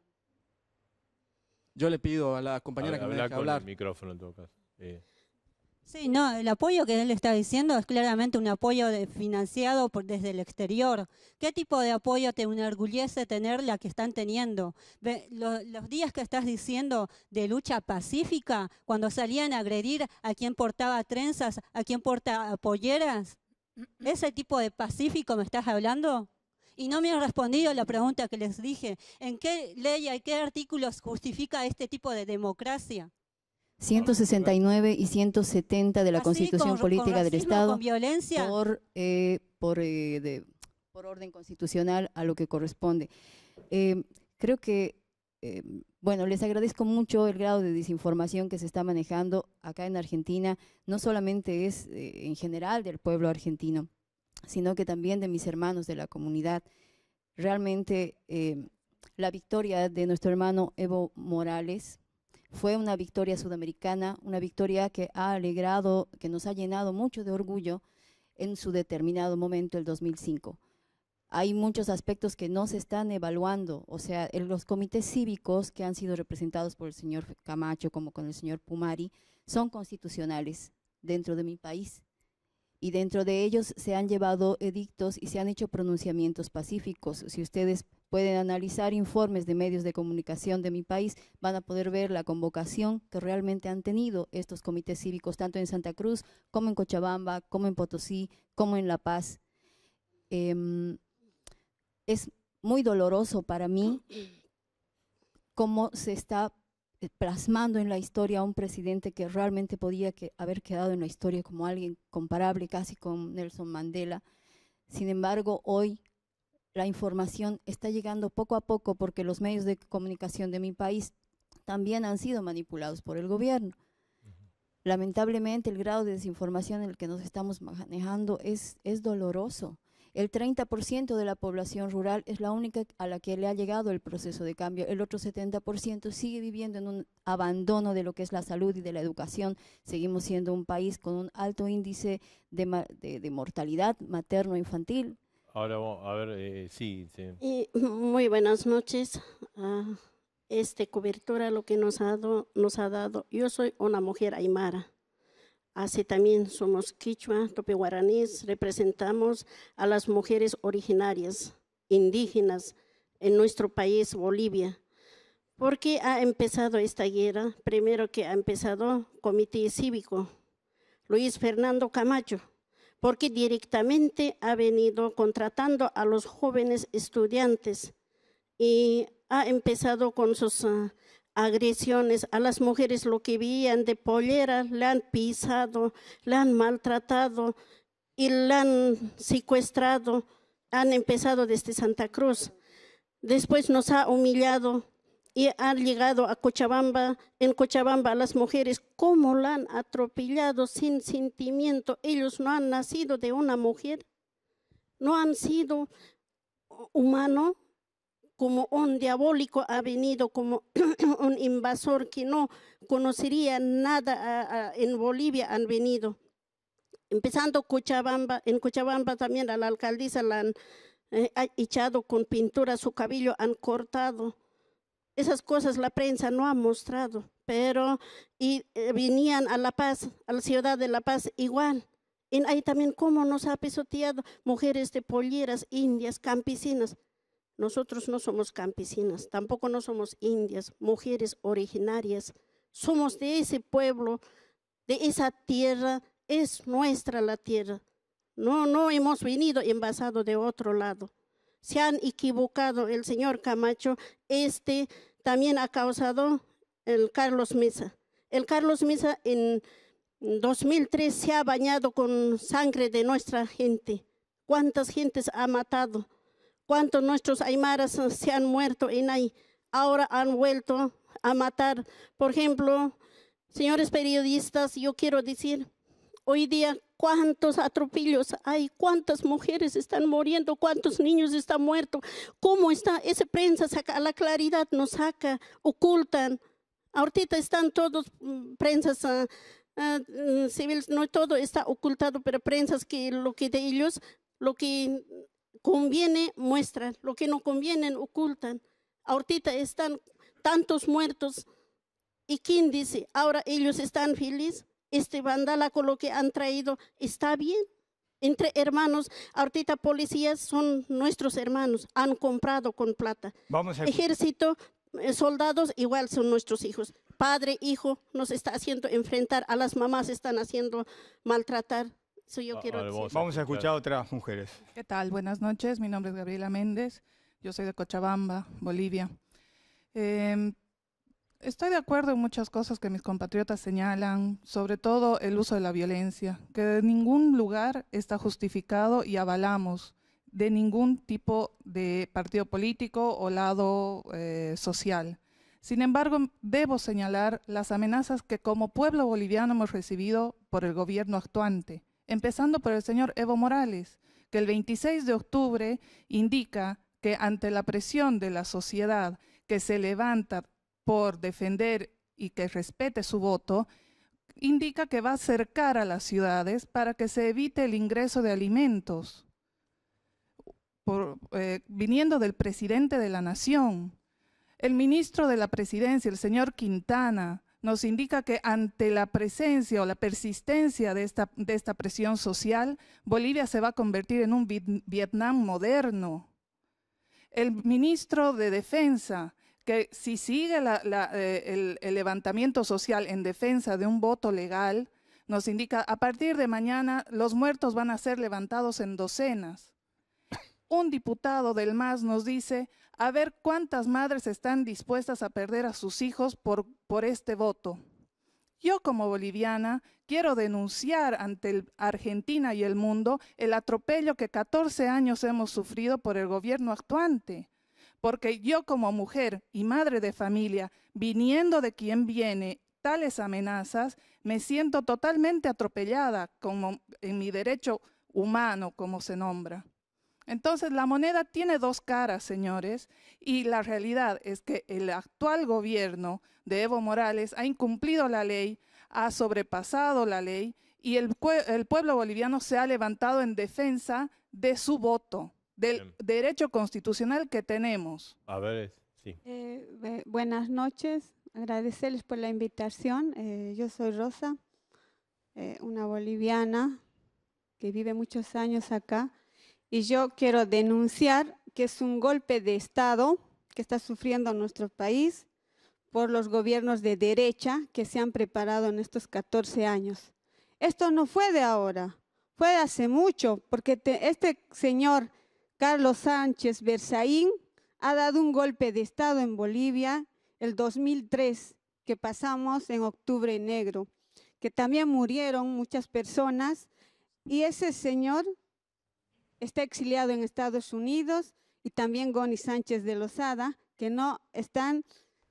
Yo le pido a la compañera que me deje hablar. Con el micrófono en todo caso. Sí, no, el apoyo que él está diciendo es claramente un apoyo financiado desde el exterior. ¿Qué tipo de apoyo te enorgullece tener la que están teniendo? Los días que estás diciendo de lucha pacífica, cuando salían a agredir a quien portaba trenzas, a quien porta polleras, ¿ese tipo de pacífico me estás hablando? Y no me han respondido la pregunta que les dije. ¿En qué ley, en qué artículos justifica este tipo de democracia? 169 y 170 de la Constitución Política del Estado, con violencia, por orden constitucional a lo que corresponde. Creo que, bueno, les agradezco mucho el grado de desinformación que se está manejando acá en Argentina. No solamente es en general del pueblo argentino, sino que también de mis hermanos de la comunidad. Realmente la victoria de nuestro hermano Evo Morales fue una victoria sudamericana, una victoria que ha alegrado, que nos ha llenado mucho de orgullo en su determinado momento, el 2005. Hay muchos aspectos que no se están evaluando, o sea, los comités cívicos que han sido representados por el señor Camacho, como con el señor Pumari, son constitucionales dentro de mi país. Y dentro de ellos se han llevado edictos y se han hecho pronunciamientos pacíficos. Si ustedes pueden analizar informes de medios de comunicación de mi país, van a poder ver la convocación que realmente han tenido estos comités cívicos, tanto en Santa Cruz, como en Cochabamba, como en Potosí, como en La Paz. Es muy doloroso para mí cómo se está plasmando en la historia a un presidente que realmente podía haber quedado en la historia como alguien comparable casi con Nelson Mandela. Sin embargo, hoy la información está llegando poco a poco porque los medios de comunicación de mi país también han sido manipulados por el gobierno. Lamentablemente el grado de desinformación en el que nos estamos manejando es doloroso. El 30% de la población rural es la única a la que le ha llegado el proceso de cambio. El otro 70% sigue viviendo en un abandono de lo que es la salud y de la educación. Seguimos siendo un país con un alto índice de mortalidad materno-infantil. Ahora, a ver, sí. Muy buenas noches. Cobertura lo que nos ha dado. Yo soy una mujer aymara. Así también somos quichua, tope guaraníes, representamos a las mujeres originarias, indígenas en nuestro país, Bolivia. ¿Por qué ha empezado esta guerra? Primero que ha empezado Comité Cívico, Luis Fernando Camacho, porque directamente ha venido contratando a los jóvenes estudiantes y ha empezado con sus agresiones a las mujeres, lo que veían de pollera, le han pisado, le han maltratado y le han secuestrado. Han empezado desde Santa Cruz. Después nos ha humillado y han llegado a Cochabamba. En Cochabamba a las mujeres, ¿cómo la han atropellado sin sentimiento? Ellos no han nacido de una mujer, no han sido humanos. Como un diabólico ha venido, como un invasor que no conocería nada en Bolivia han venido. Empezando Cochabamba, en Cochabamba también a la alcaldesa la han echado con pintura su cabello, han cortado. Esas cosas la prensa no ha mostrado, pero venían a La Paz, a la ciudad de La Paz igual. Y ahí también cómo nos ha pisoteado mujeres de polleras, indias, campesinas. Nosotros no somos campesinas, tampoco no somos indias, mujeres originarias. Somos de ese pueblo, de esa tierra es nuestra la tierra. No hemos venido envasado de otro lado. Se han equivocado el señor Camacho. También ha causado el Carlos Mesa. El Carlos Mesa en 2003 se ha bañado con sangre de nuestra gente. ¿Cuántas gentes ha matado? ¿Cuántos nuestros aymaras se han muerto en ahí? Ahora han vuelto a matar. Por ejemplo, señores periodistas, yo quiero decir, hoy día, ¿cuántos atropellos hay? ¿Cuántas mujeres están muriendo? ¿Cuántos niños están muertos? ¿Cómo está? Esa prensa saca a la claridad, nos saca, ocultan. Ahorita están todos prensas civiles, no todo está ocultado, pero prensas que lo que de ellos, lo que conviene muestran, lo que no conviene ocultan. Ahorita están tantos muertos. ¿Y quién dice? Ahora ellos están felices. Este vandálico lo que han traído está bien. Entre hermanos, ahorita policías son nuestros hermanos, han comprado con plata. Ejército, soldados igual son nuestros hijos. Padre, hijo, nos está haciendo enfrentar, a las mamás están haciendo maltratar. Eso yo quiero decir. Vamos a escuchar a otras mujeres. ¿Qué tal? Buenas noches, mi nombre es Gabriela Méndez, yo soy de Cochabamba, Bolivia. Estoy de acuerdo en muchas cosas que mis compatriotas señalan, sobre todo el uso de la violencia, que de ningún lugar está justificado y avalamos de ningún tipo de partido político o lado social. Sin embargo, debo señalar las amenazas que como pueblo boliviano hemos recibido por el gobierno actuante, empezando por el señor Evo Morales, que el 26 de octubre indica que ante la presión de la sociedad que se levanta por defender y que respete su voto, indica que va a cercar a las ciudades para que se evite el ingreso de alimentos, viniendo del presidente de la nación. El ministro de la presidencia, el señor Quintana, nos indica que ante la presencia o la persistencia de esta presión social, Bolivia se va a convertir en un Vietnam moderno. El ministro de Defensa, que si sigue el levantamiento social en defensa de un voto legal, nos indica a partir de mañana los muertos van a ser levantados en docenas. Un diputado del MAS nos dice, a ver cuántas madres están dispuestas a perder a sus hijos por este voto. Yo como boliviana quiero denunciar ante Argentina y el mundo el atropello que 14 años hemos sufrido por el gobierno actuante. Porque yo como mujer y madre de familia, viniendo de quien viene tales amenazas, me siento totalmente atropellada como en mi derecho humano, como se nombra. Entonces la moneda tiene dos caras, señores, y la realidad es que el actual gobierno de Evo Morales ha incumplido la ley, ha sobrepasado la ley y el pueblo boliviano se ha levantado en defensa de su voto, del derecho constitucional que tenemos. A ver, sí. Buenas noches, agradecerles por la invitación. Yo soy Rosa, una boliviana que vive muchos años acá. Y yo quiero denunciar que es un golpe de Estado que está sufriendo nuestro país por los gobiernos de derecha que se han preparado en estos 14 años. Esto no fue de ahora, fue de hace mucho, porque este señor Carlos Sánchez Berzaín ha dado un golpe de Estado en Bolivia el 2003, que pasamos en Octubre Negro, que también murieron muchas personas, y ese señor está exiliado en Estados Unidos, y también Goni Sánchez de Lozada, que no están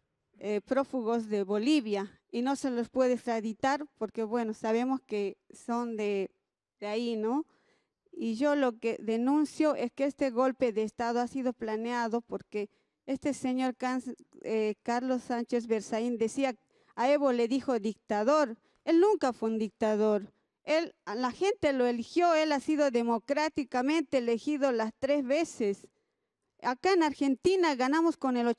prófugos de Bolivia y no se los puede extraditar porque, bueno, sabemos que son de ahí, ¿no? Y yo lo que denuncio es que este golpe de Estado ha sido planeado porque este señor Carlos Sánchez Berzaín decía, a Evo le dijo dictador. Él nunca fue un dictador. La gente lo eligió, él ha sido democráticamente elegido las 3 veces. Acá en Argentina ganamos con el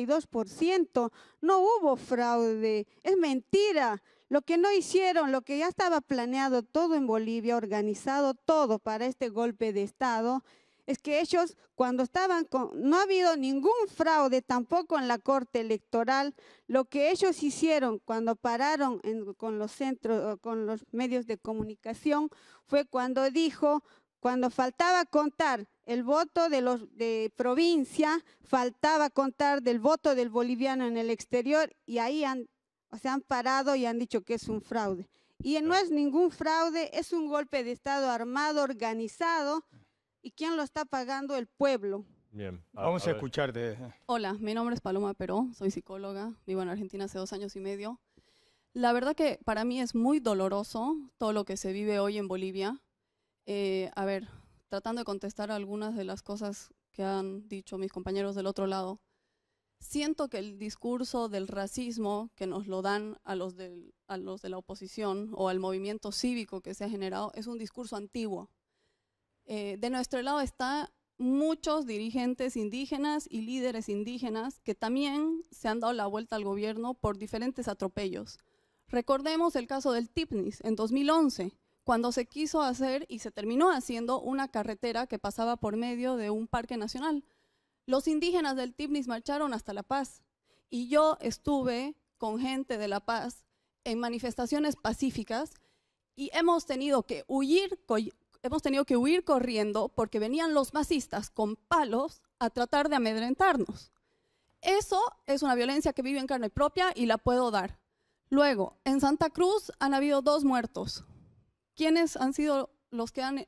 82%, no hubo fraude, es mentira. Lo que no hicieron, lo que ya estaba planeado todo en Bolivia, organizado todo para este golpe de Estado, es que ellos cuando estaban no ha habido ningún fraude tampoco en la Corte Electoral. Lo que ellos hicieron cuando pararon con los centros, con los medios de comunicación, fue cuando dijo, cuando faltaba contar el voto de provincia, faltaba contar del voto del boliviano en el exterior, y ahí se han parado y han dicho que es un fraude. Y no es ningún fraude, es un golpe de Estado armado, organizado, y ¿quién lo está pagando? El pueblo. Bien. Vamos a escucharte. Hola, mi nombre es Paloma Peró, soy psicóloga, vivo en Argentina hace 2 años y medio. La verdad que para mí es muy doloroso todo lo que se vive hoy en Bolivia. A ver, tratando de contestar algunas de las cosas que han dicho mis compañeros del otro lado, siento que el discurso del racismo que nos lo dan a los de la oposición o al movimiento cívico que se ha generado es un discurso antiguo. De nuestro lado están muchos dirigentes indígenas y líderes indígenas que también se han dado la vuelta al gobierno por diferentes atropellos. Recordemos el caso del Tipnis en 2011, cuando se quiso hacer y se terminó haciendo una carretera que pasaba por medio de un parque nacional. Los indígenas del Tipnis marcharon hasta La Paz y yo estuve con gente de La Paz en manifestaciones pacíficas y hemos tenido que huir corriendo porque venían los masistas con palos a tratar de amedrentarnos. Eso es una violencia que vivo en carne propia y la puedo dar. Luego, en Santa Cruz han habido 2 muertos. ¿Quiénes han sido los que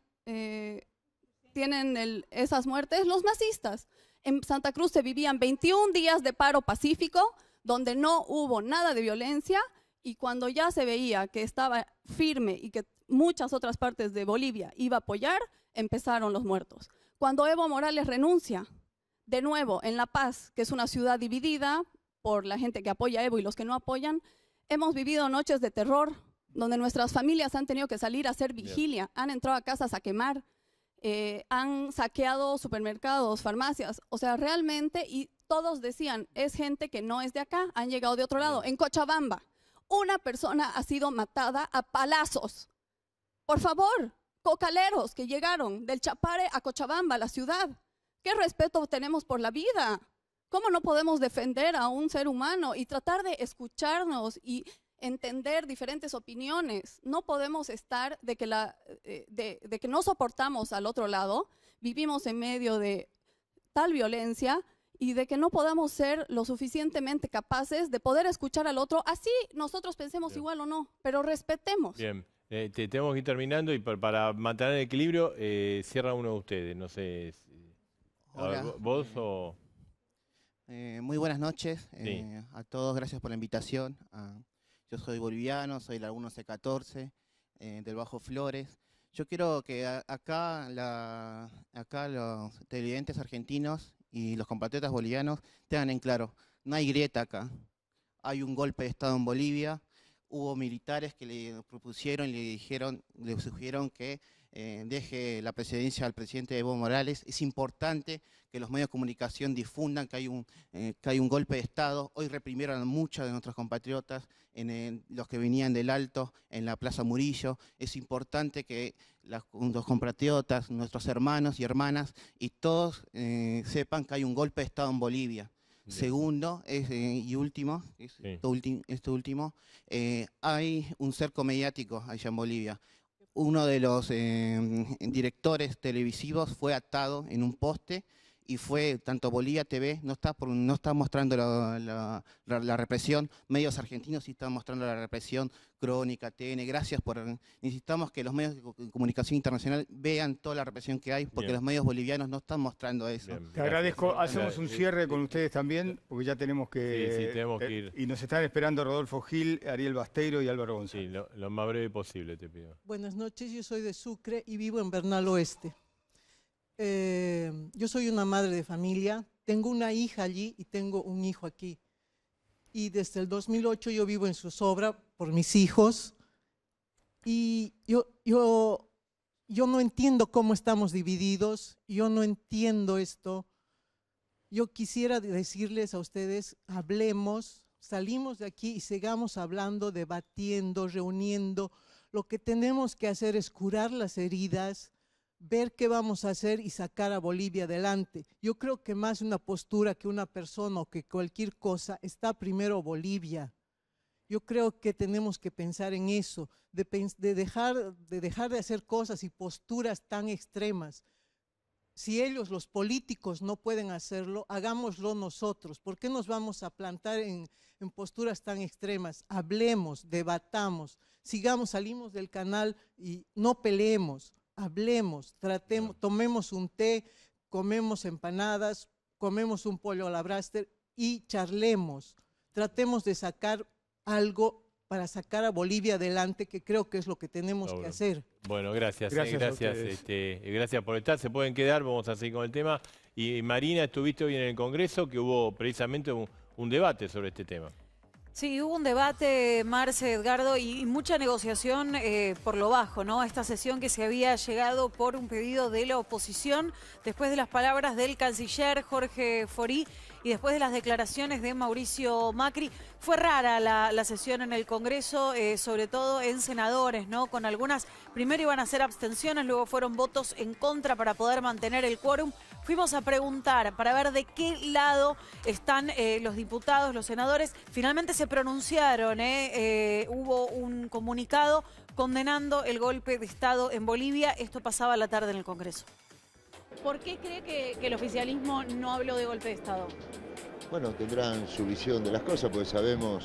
tienen esas muertes? Los masistas. En Santa Cruz se vivían 21 días de paro pacífico, donde no hubo nada de violencia, y cuando ya se veía que estaba firme y que muchas otras partes de Bolivia iba a apoyar, empezaron los muertos. Cuando Evo Morales renuncia, de nuevo en La Paz, que es una ciudad dividida por la gente que apoya a Evo y los que no apoyan, hemos vivido noches de terror, donde nuestras familias han tenido que salir a hacer vigilia, han entrado a casas a quemar, han saqueado supermercados, farmacias, o sea, realmente, y todos decían, es gente que no es de acá, han llegado de otro lado. En Cochabamba, una persona ha sido matada a palazos. Por favor, cocaleros que llegaron del Chapare a Cochabamba, la ciudad. ¿Qué respeto tenemos por la vida? ¿Cómo no podemos defender a un ser humano y tratar de escucharnos y entender diferentes opiniones? No podemos estar de que no soportamos al otro lado, vivimos en medio de tal violencia y de que no podamos ser lo suficientemente capaces de poder escuchar al otro, así nosotros pensemos igual o no, pero respetemos. Bien, tenemos que ir terminando y para mantener el equilibrio, cierra uno de ustedes, no sé, vos o... Muy buenas noches Sí. a todos, gracias por la invitación. Yo soy boliviano, soy la 1114 del Bajo Flores. Yo quiero que acá los televidentes argentinos y los compatriotas bolivianos tengan en claro, no hay grieta acá. Hay un golpe de Estado en Bolivia, hubo militares que le propusieron y le sugirieron que deje la presidencia al presidente Evo Morales. Es importante que los medios de comunicación difundan que hay un golpe de Estado. Hoy reprimieron a muchos de nuestros compatriotas, los que venían del Alto, en la Plaza Murillo. Es importante que los compatriotas, nuestros hermanos y hermanas, y todos sepan que hay un golpe de Estado en Bolivia. Bien. Segundo, y último, hay un cerco mediático allá en Bolivia. Uno de los directores televisivos fue atado en un poste y fue, tanto Bolivia TV no está mostrando la represión, medios argentinos sí están mostrando la represión, Crónica, TN, necesitamos que los medios de comunicación internacional vean toda la represión que hay, porque los medios bolivianos no están mostrando eso. Bien, te agradezco, hacemos un cierre con ustedes también, porque ya tenemos que, tenemos que ir. Y nos están esperando Rodolfo Gil, Ariel Basteiro y Álvaro González. Sí, lo más breve posible te pido. Buenas noches, yo soy de Sucre y vivo en Bernal Oeste. Yo soy una madre de familia, tengo una hija allí y tengo un hijo aquí. Y desde el 2008 yo vivo en Zozobra por mis hijos. Y yo no entiendo cómo estamos divididos, yo no entiendo esto. Yo quisiera decirles a ustedes, hablemos, salimos de aquí y sigamos hablando, debatiendo, reuniendo. Lo que tenemos que hacer es curar las heridas, ver qué vamos a hacer y sacar a Bolivia adelante. Yo creo que más una postura que una persona o que cualquier cosa, está primero Bolivia. Yo creo que tenemos que pensar en eso, de dejar de hacer cosas y posturas tan extremas. Si ellos, los políticos, no pueden hacerlo, hagámoslo nosotros. ¿Por qué nos vamos a plantar en posturas tan extremas? Hablemos, debatamos, salimos del canal y no peleemos, hablemos, tomemos un té, comemos empanadas, comemos un pollo a la braster y charlemos. Tratemos de sacar algo para sacar a Bolivia adelante, que creo que es lo que tenemos que hacer. Bueno, gracias gracias por estar. Se pueden quedar, vamos a seguir con el tema. Y Marina, estuviste hoy en el Congreso, que hubo precisamente un debate sobre este tema. Sí, hubo un debate, Marce, Edgardo, y mucha negociación por lo bajo, ¿no? Esta sesión que se había llegado por un pedido de la oposición, después de las palabras del canciller Jorge Forí y después de las declaraciones de Mauricio Macri. Fue rara la sesión en el Congreso, sobre todo en senadores, ¿no? Con algunas, primero iban a ser abstenciones, luego fueron votos en contra para poder mantener el quórum. Fuimos a preguntar para ver de qué lado están los diputados, los senadores. Finalmente se pronunciaron, hubo un comunicado condenando el golpe de Estado en Bolivia. Esto pasaba a la tarde en el Congreso. ¿Por qué cree que el oficialismo no habló de golpe de Estado? Bueno, tendrán su visión de las cosas, porque sabemos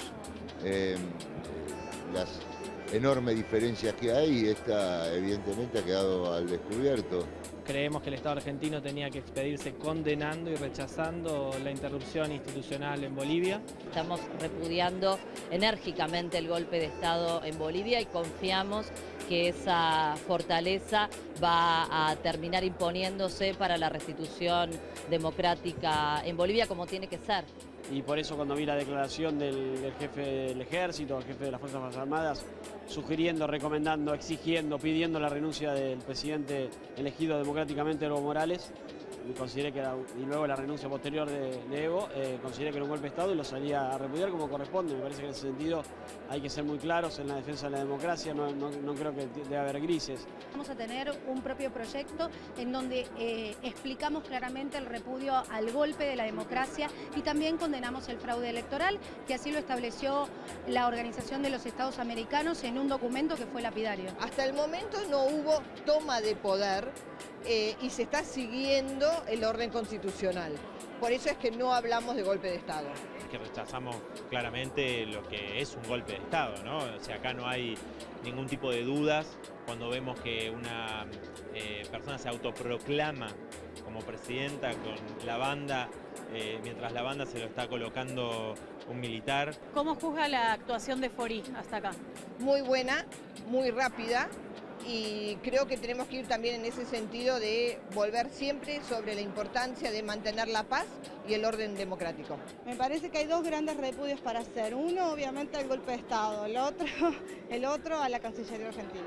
las enormes diferencias que hay y esta evidentemente ha quedado al descubierto. Creemos que el Estado argentino tenía que expedirse condenando y rechazando la interrupción institucional en Bolivia. Estamos repudiando enérgicamente el golpe de Estado en Bolivia y confiamos que esa fortaleza va a terminar imponiéndose para la restitución democrática en Bolivia como tiene que ser. Y por eso cuando vi la declaración del jefe del ejército, el jefe de las Fuerzas Armadas, sugiriendo, recomendando, exigiendo, pidiendo la renuncia del presidente elegido democráticamente Evo Morales, y consideré que era, y luego la renuncia posterior de Evo, consideré que era un golpe de Estado y lo salía a repudiar como corresponde. Me parece que en ese sentido hay que ser muy claros en la defensa de la democracia, no creo que debe haber grises. Vamos a tener un propio proyecto en donde explicamos claramente el repudio al golpe de la democracia y también condenamos el fraude electoral, que así lo estableció la Organización de los Estados Americanos en un documento que fue lapidario. Hasta el momento no hubo toma de poder y se está siguiendo el orden constitucional. Por eso es que no hablamos de golpe de Estado. Que rechazamos claramente lo que es un golpe de Estado, ¿no? O sea, acá no hay ningún tipo de dudas cuando vemos que una persona se autoproclama como presidenta con la banda, mientras la banda se lo está colocando un militar. ¿Cómo juzga la actuación de Forí hasta acá? Muy buena, muy rápida. Y creo que tenemos que ir también en ese sentido de volver siempre sobre la importancia de mantener la paz y el orden democrático. Me parece que hay dos grandes repudios para hacer. Uno, obviamente, al golpe de Estado. El otro a la Cancillería Argentina.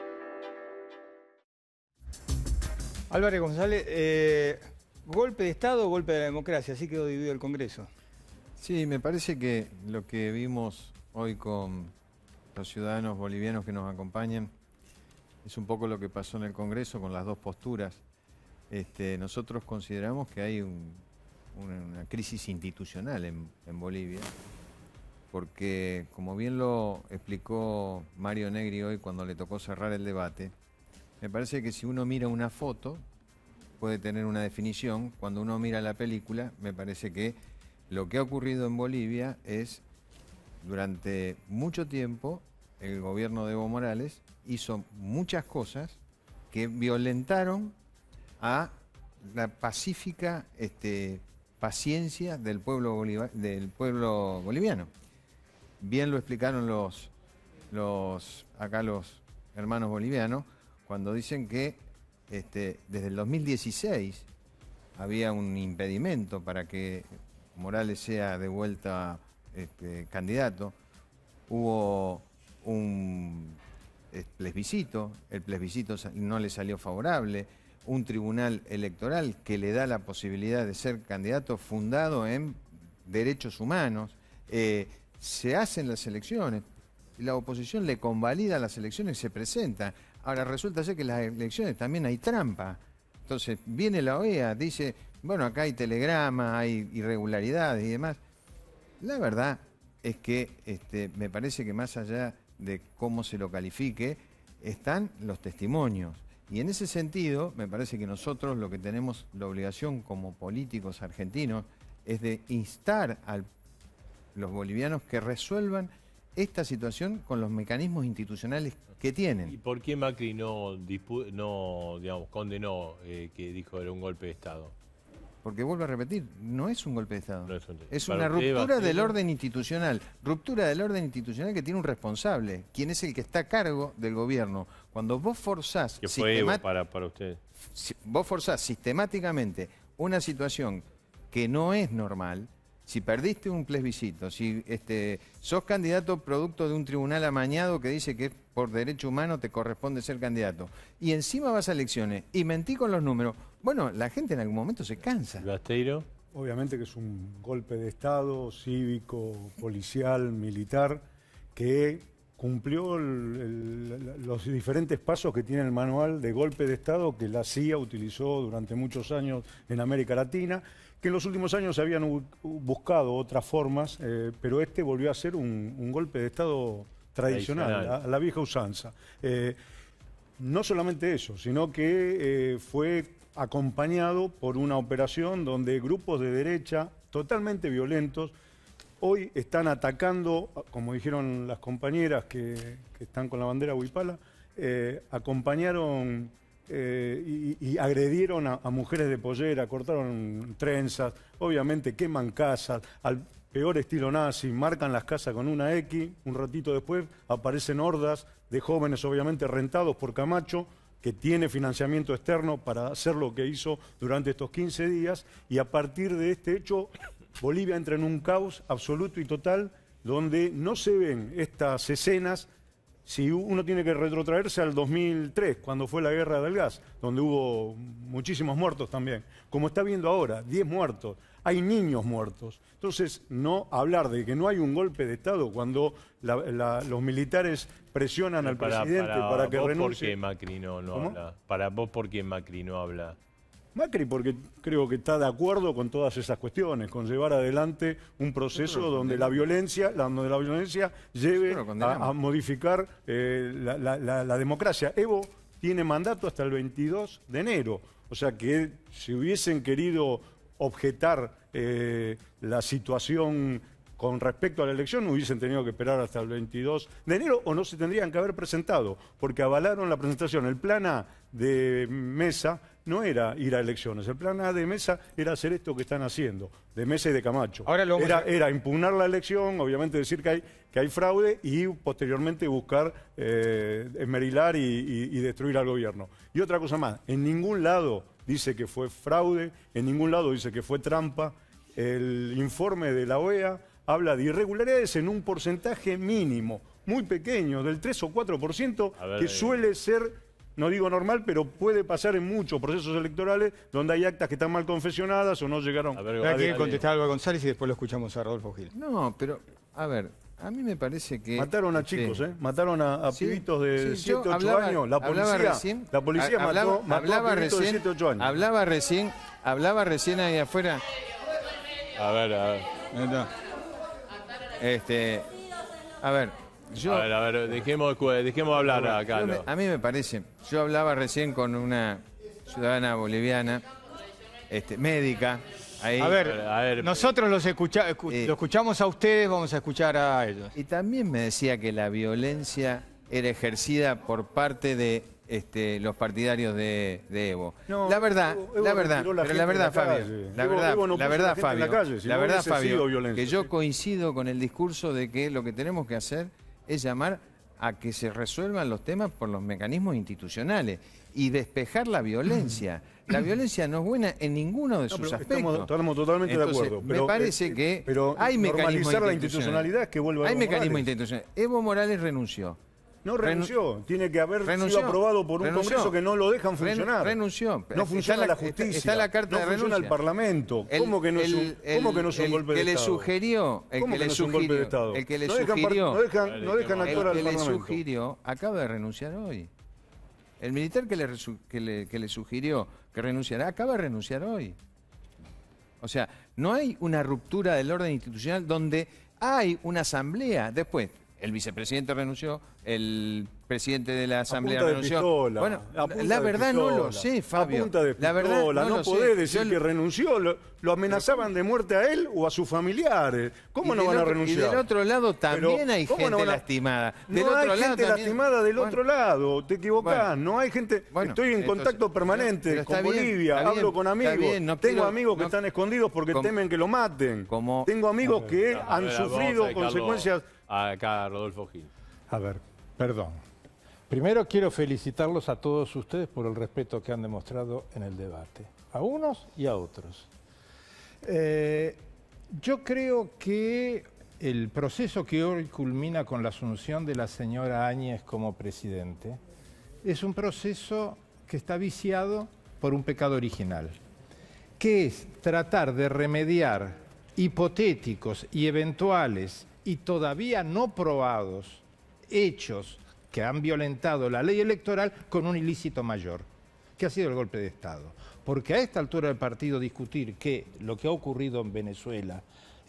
Álvarez González, ¿golpe de Estado o golpe de la democracia? Así quedó dividido el Congreso. Sí, me parece que lo que vimos hoy con los ciudadanos bolivianos que nos acompañan es un poco lo que pasó en el Congreso con las dos posturas. Nosotros consideramos que hay una crisis institucional en Bolivia, porque como bien lo explicó Mario Negri hoy cuando le tocó cerrar el debate, me parece que si uno mira una foto puede tener una definición, cuando uno mira la película me parece que lo que ha ocurrido en Bolivia es, durante mucho tiempo, el gobierno de Evo Morales hizo muchas cosas que violentaron a la pacífica paciencia del pueblo boliviano. Bien lo explicaron los hermanos bolivianos cuando dicen que desde el 2016 había un impedimento para que Morales sea de vuelta candidato. Hubo un plebiscito, el plebiscito no le salió favorable, un tribunal electoral que le da la posibilidad de ser candidato fundado en derechos humanos, se hacen las elecciones, la oposición le convalida las elecciones y se presenta. Ahora, resulta ser que en las elecciones también hay trampa. Entonces, viene la OEA, dice, bueno, acá hay telegramas, hay irregularidades y demás. La verdad es que me parece que más allá de cómo se lo califique, están los testimonios. Y en ese sentido, me parece que nosotros lo que tenemos la obligación como políticos argentinos es de instar a los bolivianos que resuelvan esta situación con los mecanismos institucionales que tienen. ¿Y por qué Macri no digamos, condenó que dijo era un golpe de Estado? Porque vuelvo a repetir, no es un golpe de Estado. No es una ruptura del orden institucional. Ruptura del orden institucional que tiene un responsable, quien es el que está a cargo del gobierno. Cuando vos forzás... ¿Qué fue Evo para usted? Vos forzás sistemáticamente una situación que no es normal. Si perdiste un plebiscito, si sos candidato producto de un tribunal amañado que dice que por derecho humano te corresponde ser candidato, y encima vas a elecciones y mentí con los números, bueno, la gente en algún momento se cansa. ¿Basteiro? Obviamente que es un golpe de Estado cívico, policial, militar, que cumplió los diferentes pasos que tiene el manual de golpe de Estado que la CIA utilizó durante muchos años en América Latina, que en los últimos años se habían buscado otras formas, pero este volvió a ser un golpe de Estado tradicional, a la vieja usanza. No solamente eso, sino que fue acompañado por una operación donde grupos de derecha totalmente violentos hoy están atacando, como dijeron las compañeras que están con la bandera huipala, acompañaron y agredieron a mujeres de pollera, cortaron trenzas, obviamente queman casas, al peor estilo nazi, marcan las casas con una X, un ratito después aparecen hordas de jóvenes obviamente rentados por Camacho, que tiene financiamiento externo para hacer lo que hizo durante estos 15 días, y a partir de este hecho Bolivia entra en un caos absoluto y total donde no se ven estas escenas. Si uno tiene que retrotraerse al 2003, cuando fue la guerra del gas, donde hubo muchísimos muertos también, como está viendo ahora, 10 muertos, hay niños muertos. Entonces, no hablar de que no hay un golpe de Estado cuando los militares presionan al presidente para que renuncie. ¿Por qué Macri no habla? Para vos, ¿por qué Macri no habla? Macri porque creo que está de acuerdo con todas esas cuestiones, con llevar adelante un proceso donde la violencia lleve a modificar la democracia. Evo tiene mandato hasta el 22 de enero, o sea que si hubiesen querido objetar la situación con respecto a la elección, hubiesen tenido que esperar hasta el 22 de enero o no se tendrían que haber presentado, porque avalaron la presentación. El plan A de Mesa no era ir a elecciones, el plan A de Mesa era hacer esto que están haciendo, de Mesa y de Camacho. Ahora era impugnar la elección, obviamente decir que hay fraude y posteriormente buscar esmerilar y destruir al gobierno. Y otra cosa más, en ningún lado dice que fue fraude, en ningún lado dice que fue trampa. El informe de la OEA habla de irregularidades en un porcentaje mínimo, muy pequeño, del 3 o 4%, que suele ser, no digo normal, pero puede pasar en muchos procesos electorales donde hay actas que están mal confeccionadas o no llegaron a quiere contestar algo a González y después lo escuchamos a Rodolfo Gil. No, pero, a ver, a mí me parece que... Mataron a chicos, Mataron a pibitos de 7, 8 años. La policía mató a pibitos de 7, 8 años. Hablaba recién ahí afuera. A ver. A ver, dejemos hablar a Carlos. A mí me parece, yo hablaba recién con una ciudadana boliviana, médica. Ahí, a ver, nosotros lo escuchamos a ustedes, vamos a escuchar a ellos. Y también me decía que la violencia era ejercida por parte de los partidarios de Evo. No, la verdad, Fabio, que yo coincido con el discurso de que lo que tenemos que hacer es llamar a que se resuelvan los temas por los mecanismos institucionales y despejar la violencia. La violencia no es buena en ninguno de sus aspectos. Estamos totalmente de acuerdo. Pero, me parece que hay mecanismos la institucionalidad que vuelva a Hay mecanismos institucionales. Evo Morales renunció. No renunció, tiene que haber sido aprobado por un Congreso que no lo dejan funcionar. Renunció. No funciona la justicia, está la carta de renuncia. No funciona el Parlamento. ¿Cómo que no es un golpe de Estado? El que le sugirió, no dejan actuar al Parlamento. acaba de renunciar hoy. El militar que le sugirió que renunciara, acaba de renunciar hoy. O sea, no hay una ruptura del orden institucional donde hay una asamblea. Después, el vicepresidente renunció, el presidente de la asamblea renunció. Pistola, bueno, la verdad no lo sé, Fabio. La verdad no podés decir que renunció. Lo amenazaban de muerte a él o a sus familiares. ¿Cómo no van a renunciar? Y del otro lado también hay gente lastimada. No hay gente lastimada del otro lado. Te equivocás. No hay gente. Estoy en contacto permanente con Bolivia. Hablo con amigos. Tengo amigos que están escondidos porque temen que lo maten. Tengo amigos que han sufrido consecuencias. Acá, Rodolfo Gil. A ver, perdón. Primero quiero felicitarlos a todos ustedes por el respeto que han demostrado en el debate, a unos y a otros. Yo creo que el proceso que hoy culmina con la asunción de la señora Áñez como presidente es un proceso que está viciado por un pecado original, que es tratar de remediar hipotéticos y eventuales y todavía no probados hechos que han violentado la ley electoral con un ilícito mayor, que ha sido el golpe de Estado. Porque a esta altura del partido discutir que lo que ha ocurrido en Venezuela,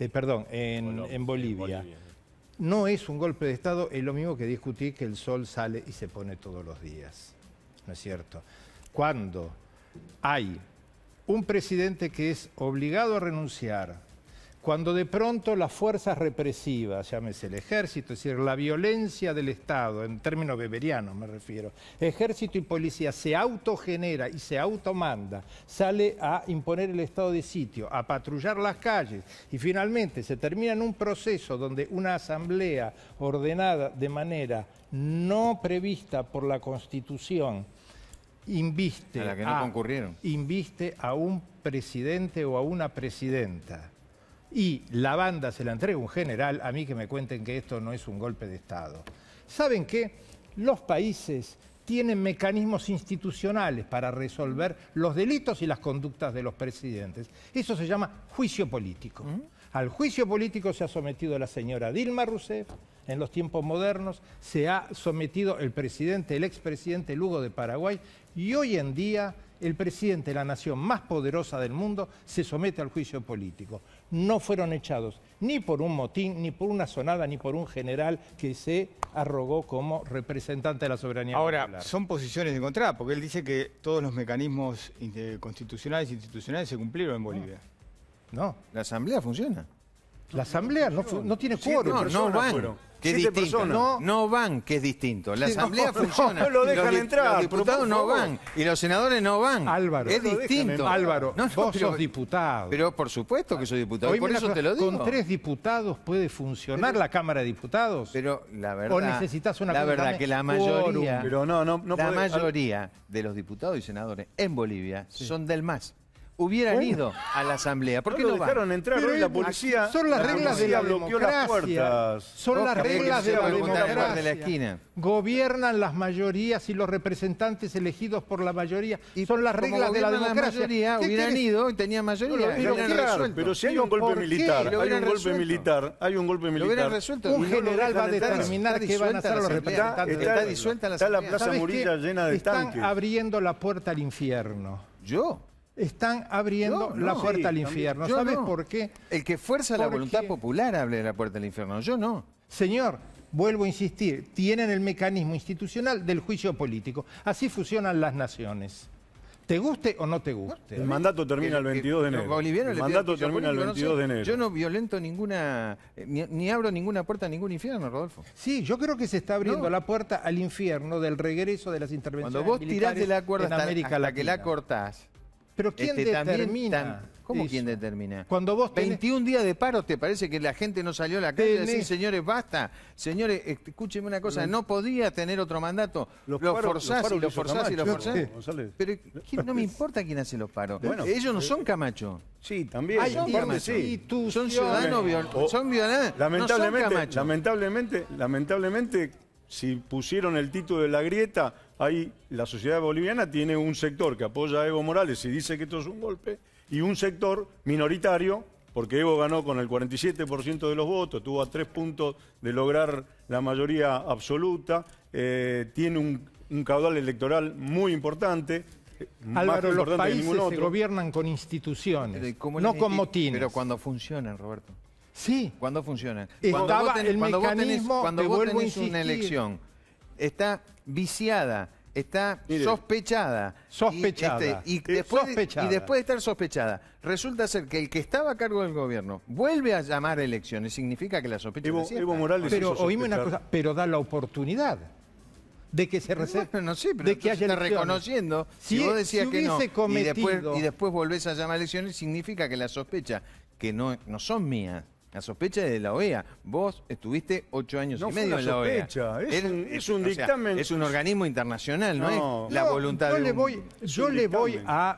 en Bolivia, no es un golpe de Estado, es lo mismo que discutir que el sol sale y se pone todos los días. ¿No es cierto? Cuando hay un presidente que es obligado a renunciar, cuando de pronto las fuerzas represivas, llámese el ejército, es decir, la violencia del Estado, en términos weberianos me refiero, ejército y policía se autogenera y se automanda, sale a imponer el estado de sitio, a patrullar las calles y finalmente se termina en un proceso donde una asamblea ordenada de manera no prevista por la Constitución inviste a la que no concurrieron. Inviste a un presidente o a una presidenta. Y la banda se la entrega a un general, a mí que me cuenten que esto no es un golpe de Estado. ¿Saben qué? Los países tienen mecanismos institucionales para resolver los delitos y las conductas de los presidentes. Eso se llama juicio político. Al juicio político se ha sometido la señora Dilma Rousseff, en los tiempos modernos, se ha sometido el expresidente Lugo de Paraguay, y hoy en día el presidente de la nación más poderosa del mundo se somete al juicio político. No fueron echados ni por un motín, ni por una sonada, ni por un general que se arrogó como representante de la soberanía popular. Ahora, son posiciones encontradas, porque él dice que todos los mecanismos constitucionales e institucionales se cumplieron en Bolivia. No, la asamblea funciona. La asamblea no tiene quórum. No van, que es distinto. No van, que es distinto. La asamblea funciona. No lo dejan entrar. Los diputados no van y los senadores no van. Álvaro, es distinto. Álvaro, vos sos diputado. Pero por supuesto que soy diputado, por eso te lo digo. ¿Con 3 diputados puede funcionar la Cámara de Diputados? Pero la verdad, ¿O necesitas una la verdad que la mayoría, pero la mayoría de los diputados y senadores en Bolivia son del MAS. Hubieran ido a la asamblea. ¿Por qué no dejaron entrar hoy la policía? Son las reglas de la democracia. Son las reglas de la democracia. Gobiernan las mayorías y los representantes elegidos por la mayoría. Son las reglas de la democracia. Hubieran ido y tenían mayoría. Pero si hay un golpe militar, hay un golpe militar. Un general va a determinar qué van a hacer los representantes. Está disuelta la asamblea. Está la Plaza Murilla llena de tanques. Están abriendo la puerta al infierno. ¿Yo? Están abriendo la puerta al infierno. ¿Sabes por qué? El que fuerza la voluntad popular abre la puerta al infierno. Yo no. Señor, vuelvo a insistir, tienen el mecanismo institucional del juicio político. Así funcionan las naciones. ¿Te guste o no te guste? El mandato termina el 22 de enero. El mandato termina el 22 de enero. Yo no violento ninguna, ni abro ninguna puerta a ningún infierno, Rodolfo. Sí, yo creo que se está abriendo la puerta al infierno del regreso de las intervenciones militares. Cuando vos tirás de la cuerda hasta que la cortás. Pero ¿quién determina? ¿Cómo quién determina? Cuando vos 21 días de paro, ¿te parece que la gente no salió a la calle a decir, señores, basta? Señores, escúcheme una cosa, no podía tener otro mandato. Lo forzás. Pero no me importa quién hace los paros. Bueno, ellos no son Camacho. Sí, también. Son ciudadanos, son ciudadanos. Lamentablemente, si pusieron el título de la grieta, ahí la sociedad boliviana tiene un sector que apoya a Evo Morales y dice que esto es un golpe, y un sector minoritario, porque Evo ganó con el 47% de los votos, estuvo a 3 puntos de lograr la mayoría absoluta, tiene un caudal electoral muy importante. Álvaro, los países se gobiernan con instituciones, no con motines. Pero cuando funcionan, Roberto. Sí. Cuando funcionan. Estaba el mecanismo, cuando vos tenés una elección, está viciada, está sospechada. Sospechada. Y después de estar sospechada, resulta ser que el que estaba a cargo del gobierno vuelve a llamar a elecciones. Significa que la sospecha Evo Morales. Pero oíme una cosa, pero da la oportunidad de que se no sé, pero de que haya está reconociendo. Si vos decías que no cometido... y después volvés a llamar a elecciones, significa que la sospecha, que no son mías, la sospecha es de la OEA. Vos estuviste 8 años y medio en la OEA. Es un dictamen. Es un organismo internacional, no es la voluntad de Yo le voy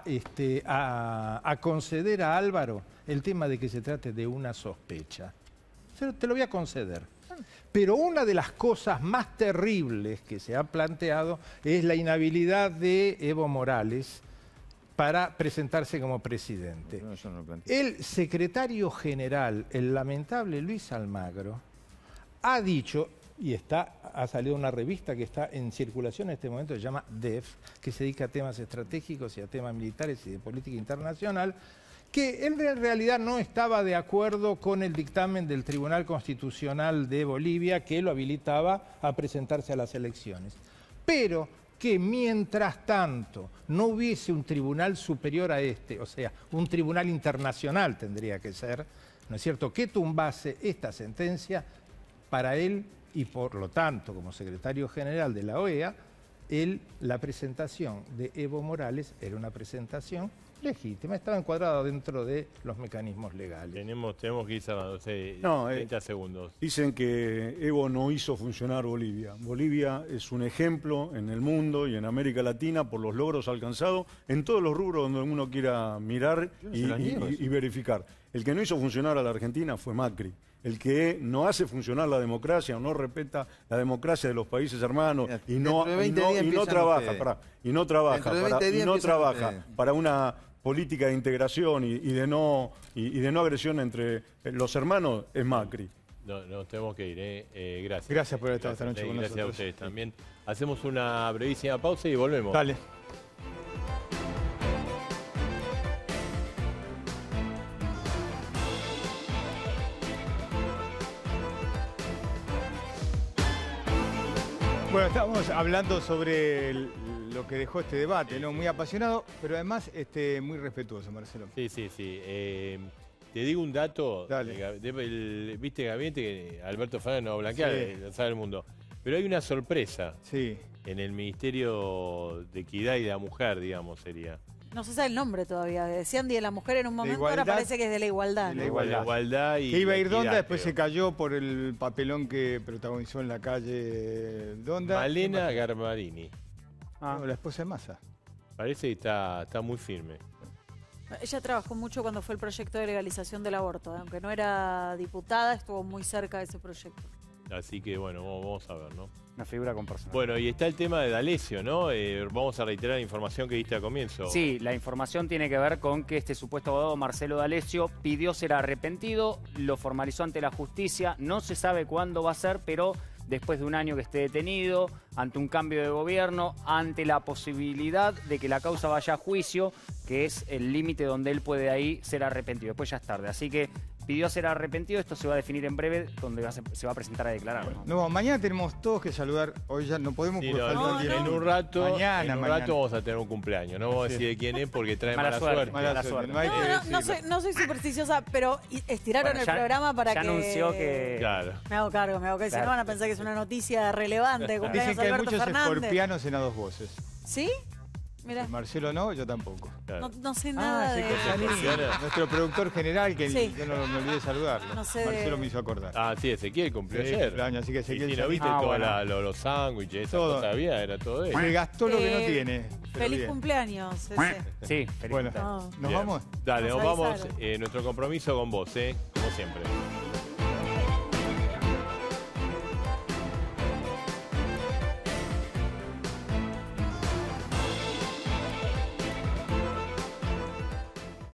a conceder a Álvaro el tema de que se trate de una sospecha. Te lo voy a conceder. Pero una de las cosas más terribles que se ha planteado es la inhabilidad de Evo Morales para presentarse como presidente. El secretario general, el lamentable Luis Almagro, ha dicho, y ha salido una revista que está en circulación en este momento, se llama DEF, que se dedica a temas estratégicos y a temas militares y de política internacional, que él en realidad no estaba de acuerdo con el dictamen del Tribunal Constitucional de Bolivia que lo habilitaba a presentarse a las elecciones. Pero que mientras tanto no hubiese un tribunal superior a este, o sea, un tribunal internacional tendría que ser, ¿no es cierto?, que tumbase esta sentencia, para él y por lo tanto como secretario general de la OEA, la presentación de Evo Morales era una presentación legítima, estaba encuadrada dentro de los mecanismos legales. Tenemos que ir cerrando, 30 segundos. Dicen que Evo no hizo funcionar Bolivia. Bolivia es un ejemplo en el mundo y en América Latina por los logros alcanzados en todos los rubros donde uno quiera mirar y verificar. El que no hizo funcionar a la Argentina fue Macri. El que no hace funcionar la democracia o no respeta la democracia de los países hermanos y no trabaja para una política de integración y de no agresión entre los hermanos, es Macri. Nos tenemos que ir, gracias. Gracias por estar esta noche con nosotros. Gracias a ustedes también. Hacemos una brevísima pausa y volvemos. Dale. Bueno, estamos hablando sobre lo que dejó este debate, ¿no? Muy apasionado, pero además muy respetuoso, Marcelo. Sí. Te digo un dato. Dale. Viste, Gabinete, que Alberto Fernández no blanquea, lo sabe el mundo. Pero hay una sorpresa en el Ministerio de Equidad y de la Mujer, digamos, sería. No se sabe el nombre todavía. Decían Día de la Mujer en un momento, ahora parece que es de la igualdad. De la igualdad y que iba a ir Donda, después se cayó por el papelón que protagonizó en la calle Donda. Malena Garmarini. La esposa de Massa. Parece que está muy firme. Ella trabajó mucho cuando fue el proyecto de legalización del aborto. Aunque no era diputada, estuvo muy cerca de ese proyecto. Así que bueno, vamos a ver, ¿no? Una figura con personalidad. Bueno, y está el tema de D'Alessio, ¿no? Vamos a reiterar la información que diste al comienzo. Sí, la información tiene que ver con que este supuesto abogado Marcelo D'Alessio pidió ser arrepentido, lo formalizó ante la justicia, no se sabe cuándo va a ser, pero después de un año que esté detenido, ante un cambio de gobierno, ante la posibilidad de que la causa vaya a juicio, que es el límite donde él puede ahí ser arrepentido. Después ya es tarde, así que pidió ser arrepentido, esto se va a definir en breve, donde se va a presentar a declarar. No, mañana tenemos todos que saludar, hoy ya no podemos... En un rato vamos a tener un cumpleaños, no vamos a decir de quién es porque trae mala suerte. No soy supersticiosa, pero estiraron el programa para que... anunció que... Claro. Me hago cargo, que si no van a pensar que es una noticia relevante. Dicen que hay muchos escorpianos en las dos voces. ¿Sí? Mirá. Marcelo no, yo tampoco. Claro. No sé nada de... Nuestro productor general, que yo no me olvidé de saludarlo. No sé Marcelo me hizo acordar. Sí, Ezequiel cumplió ayer. Así que Ezequiel... Y si no viste los sándwiches, esa cosa había, era todo eso. Se gastó lo que no tiene. Feliz cumpleaños, Sí, bueno, ¿nos vamos? Dale, nos vamos. Nuestro compromiso con vos, como siempre.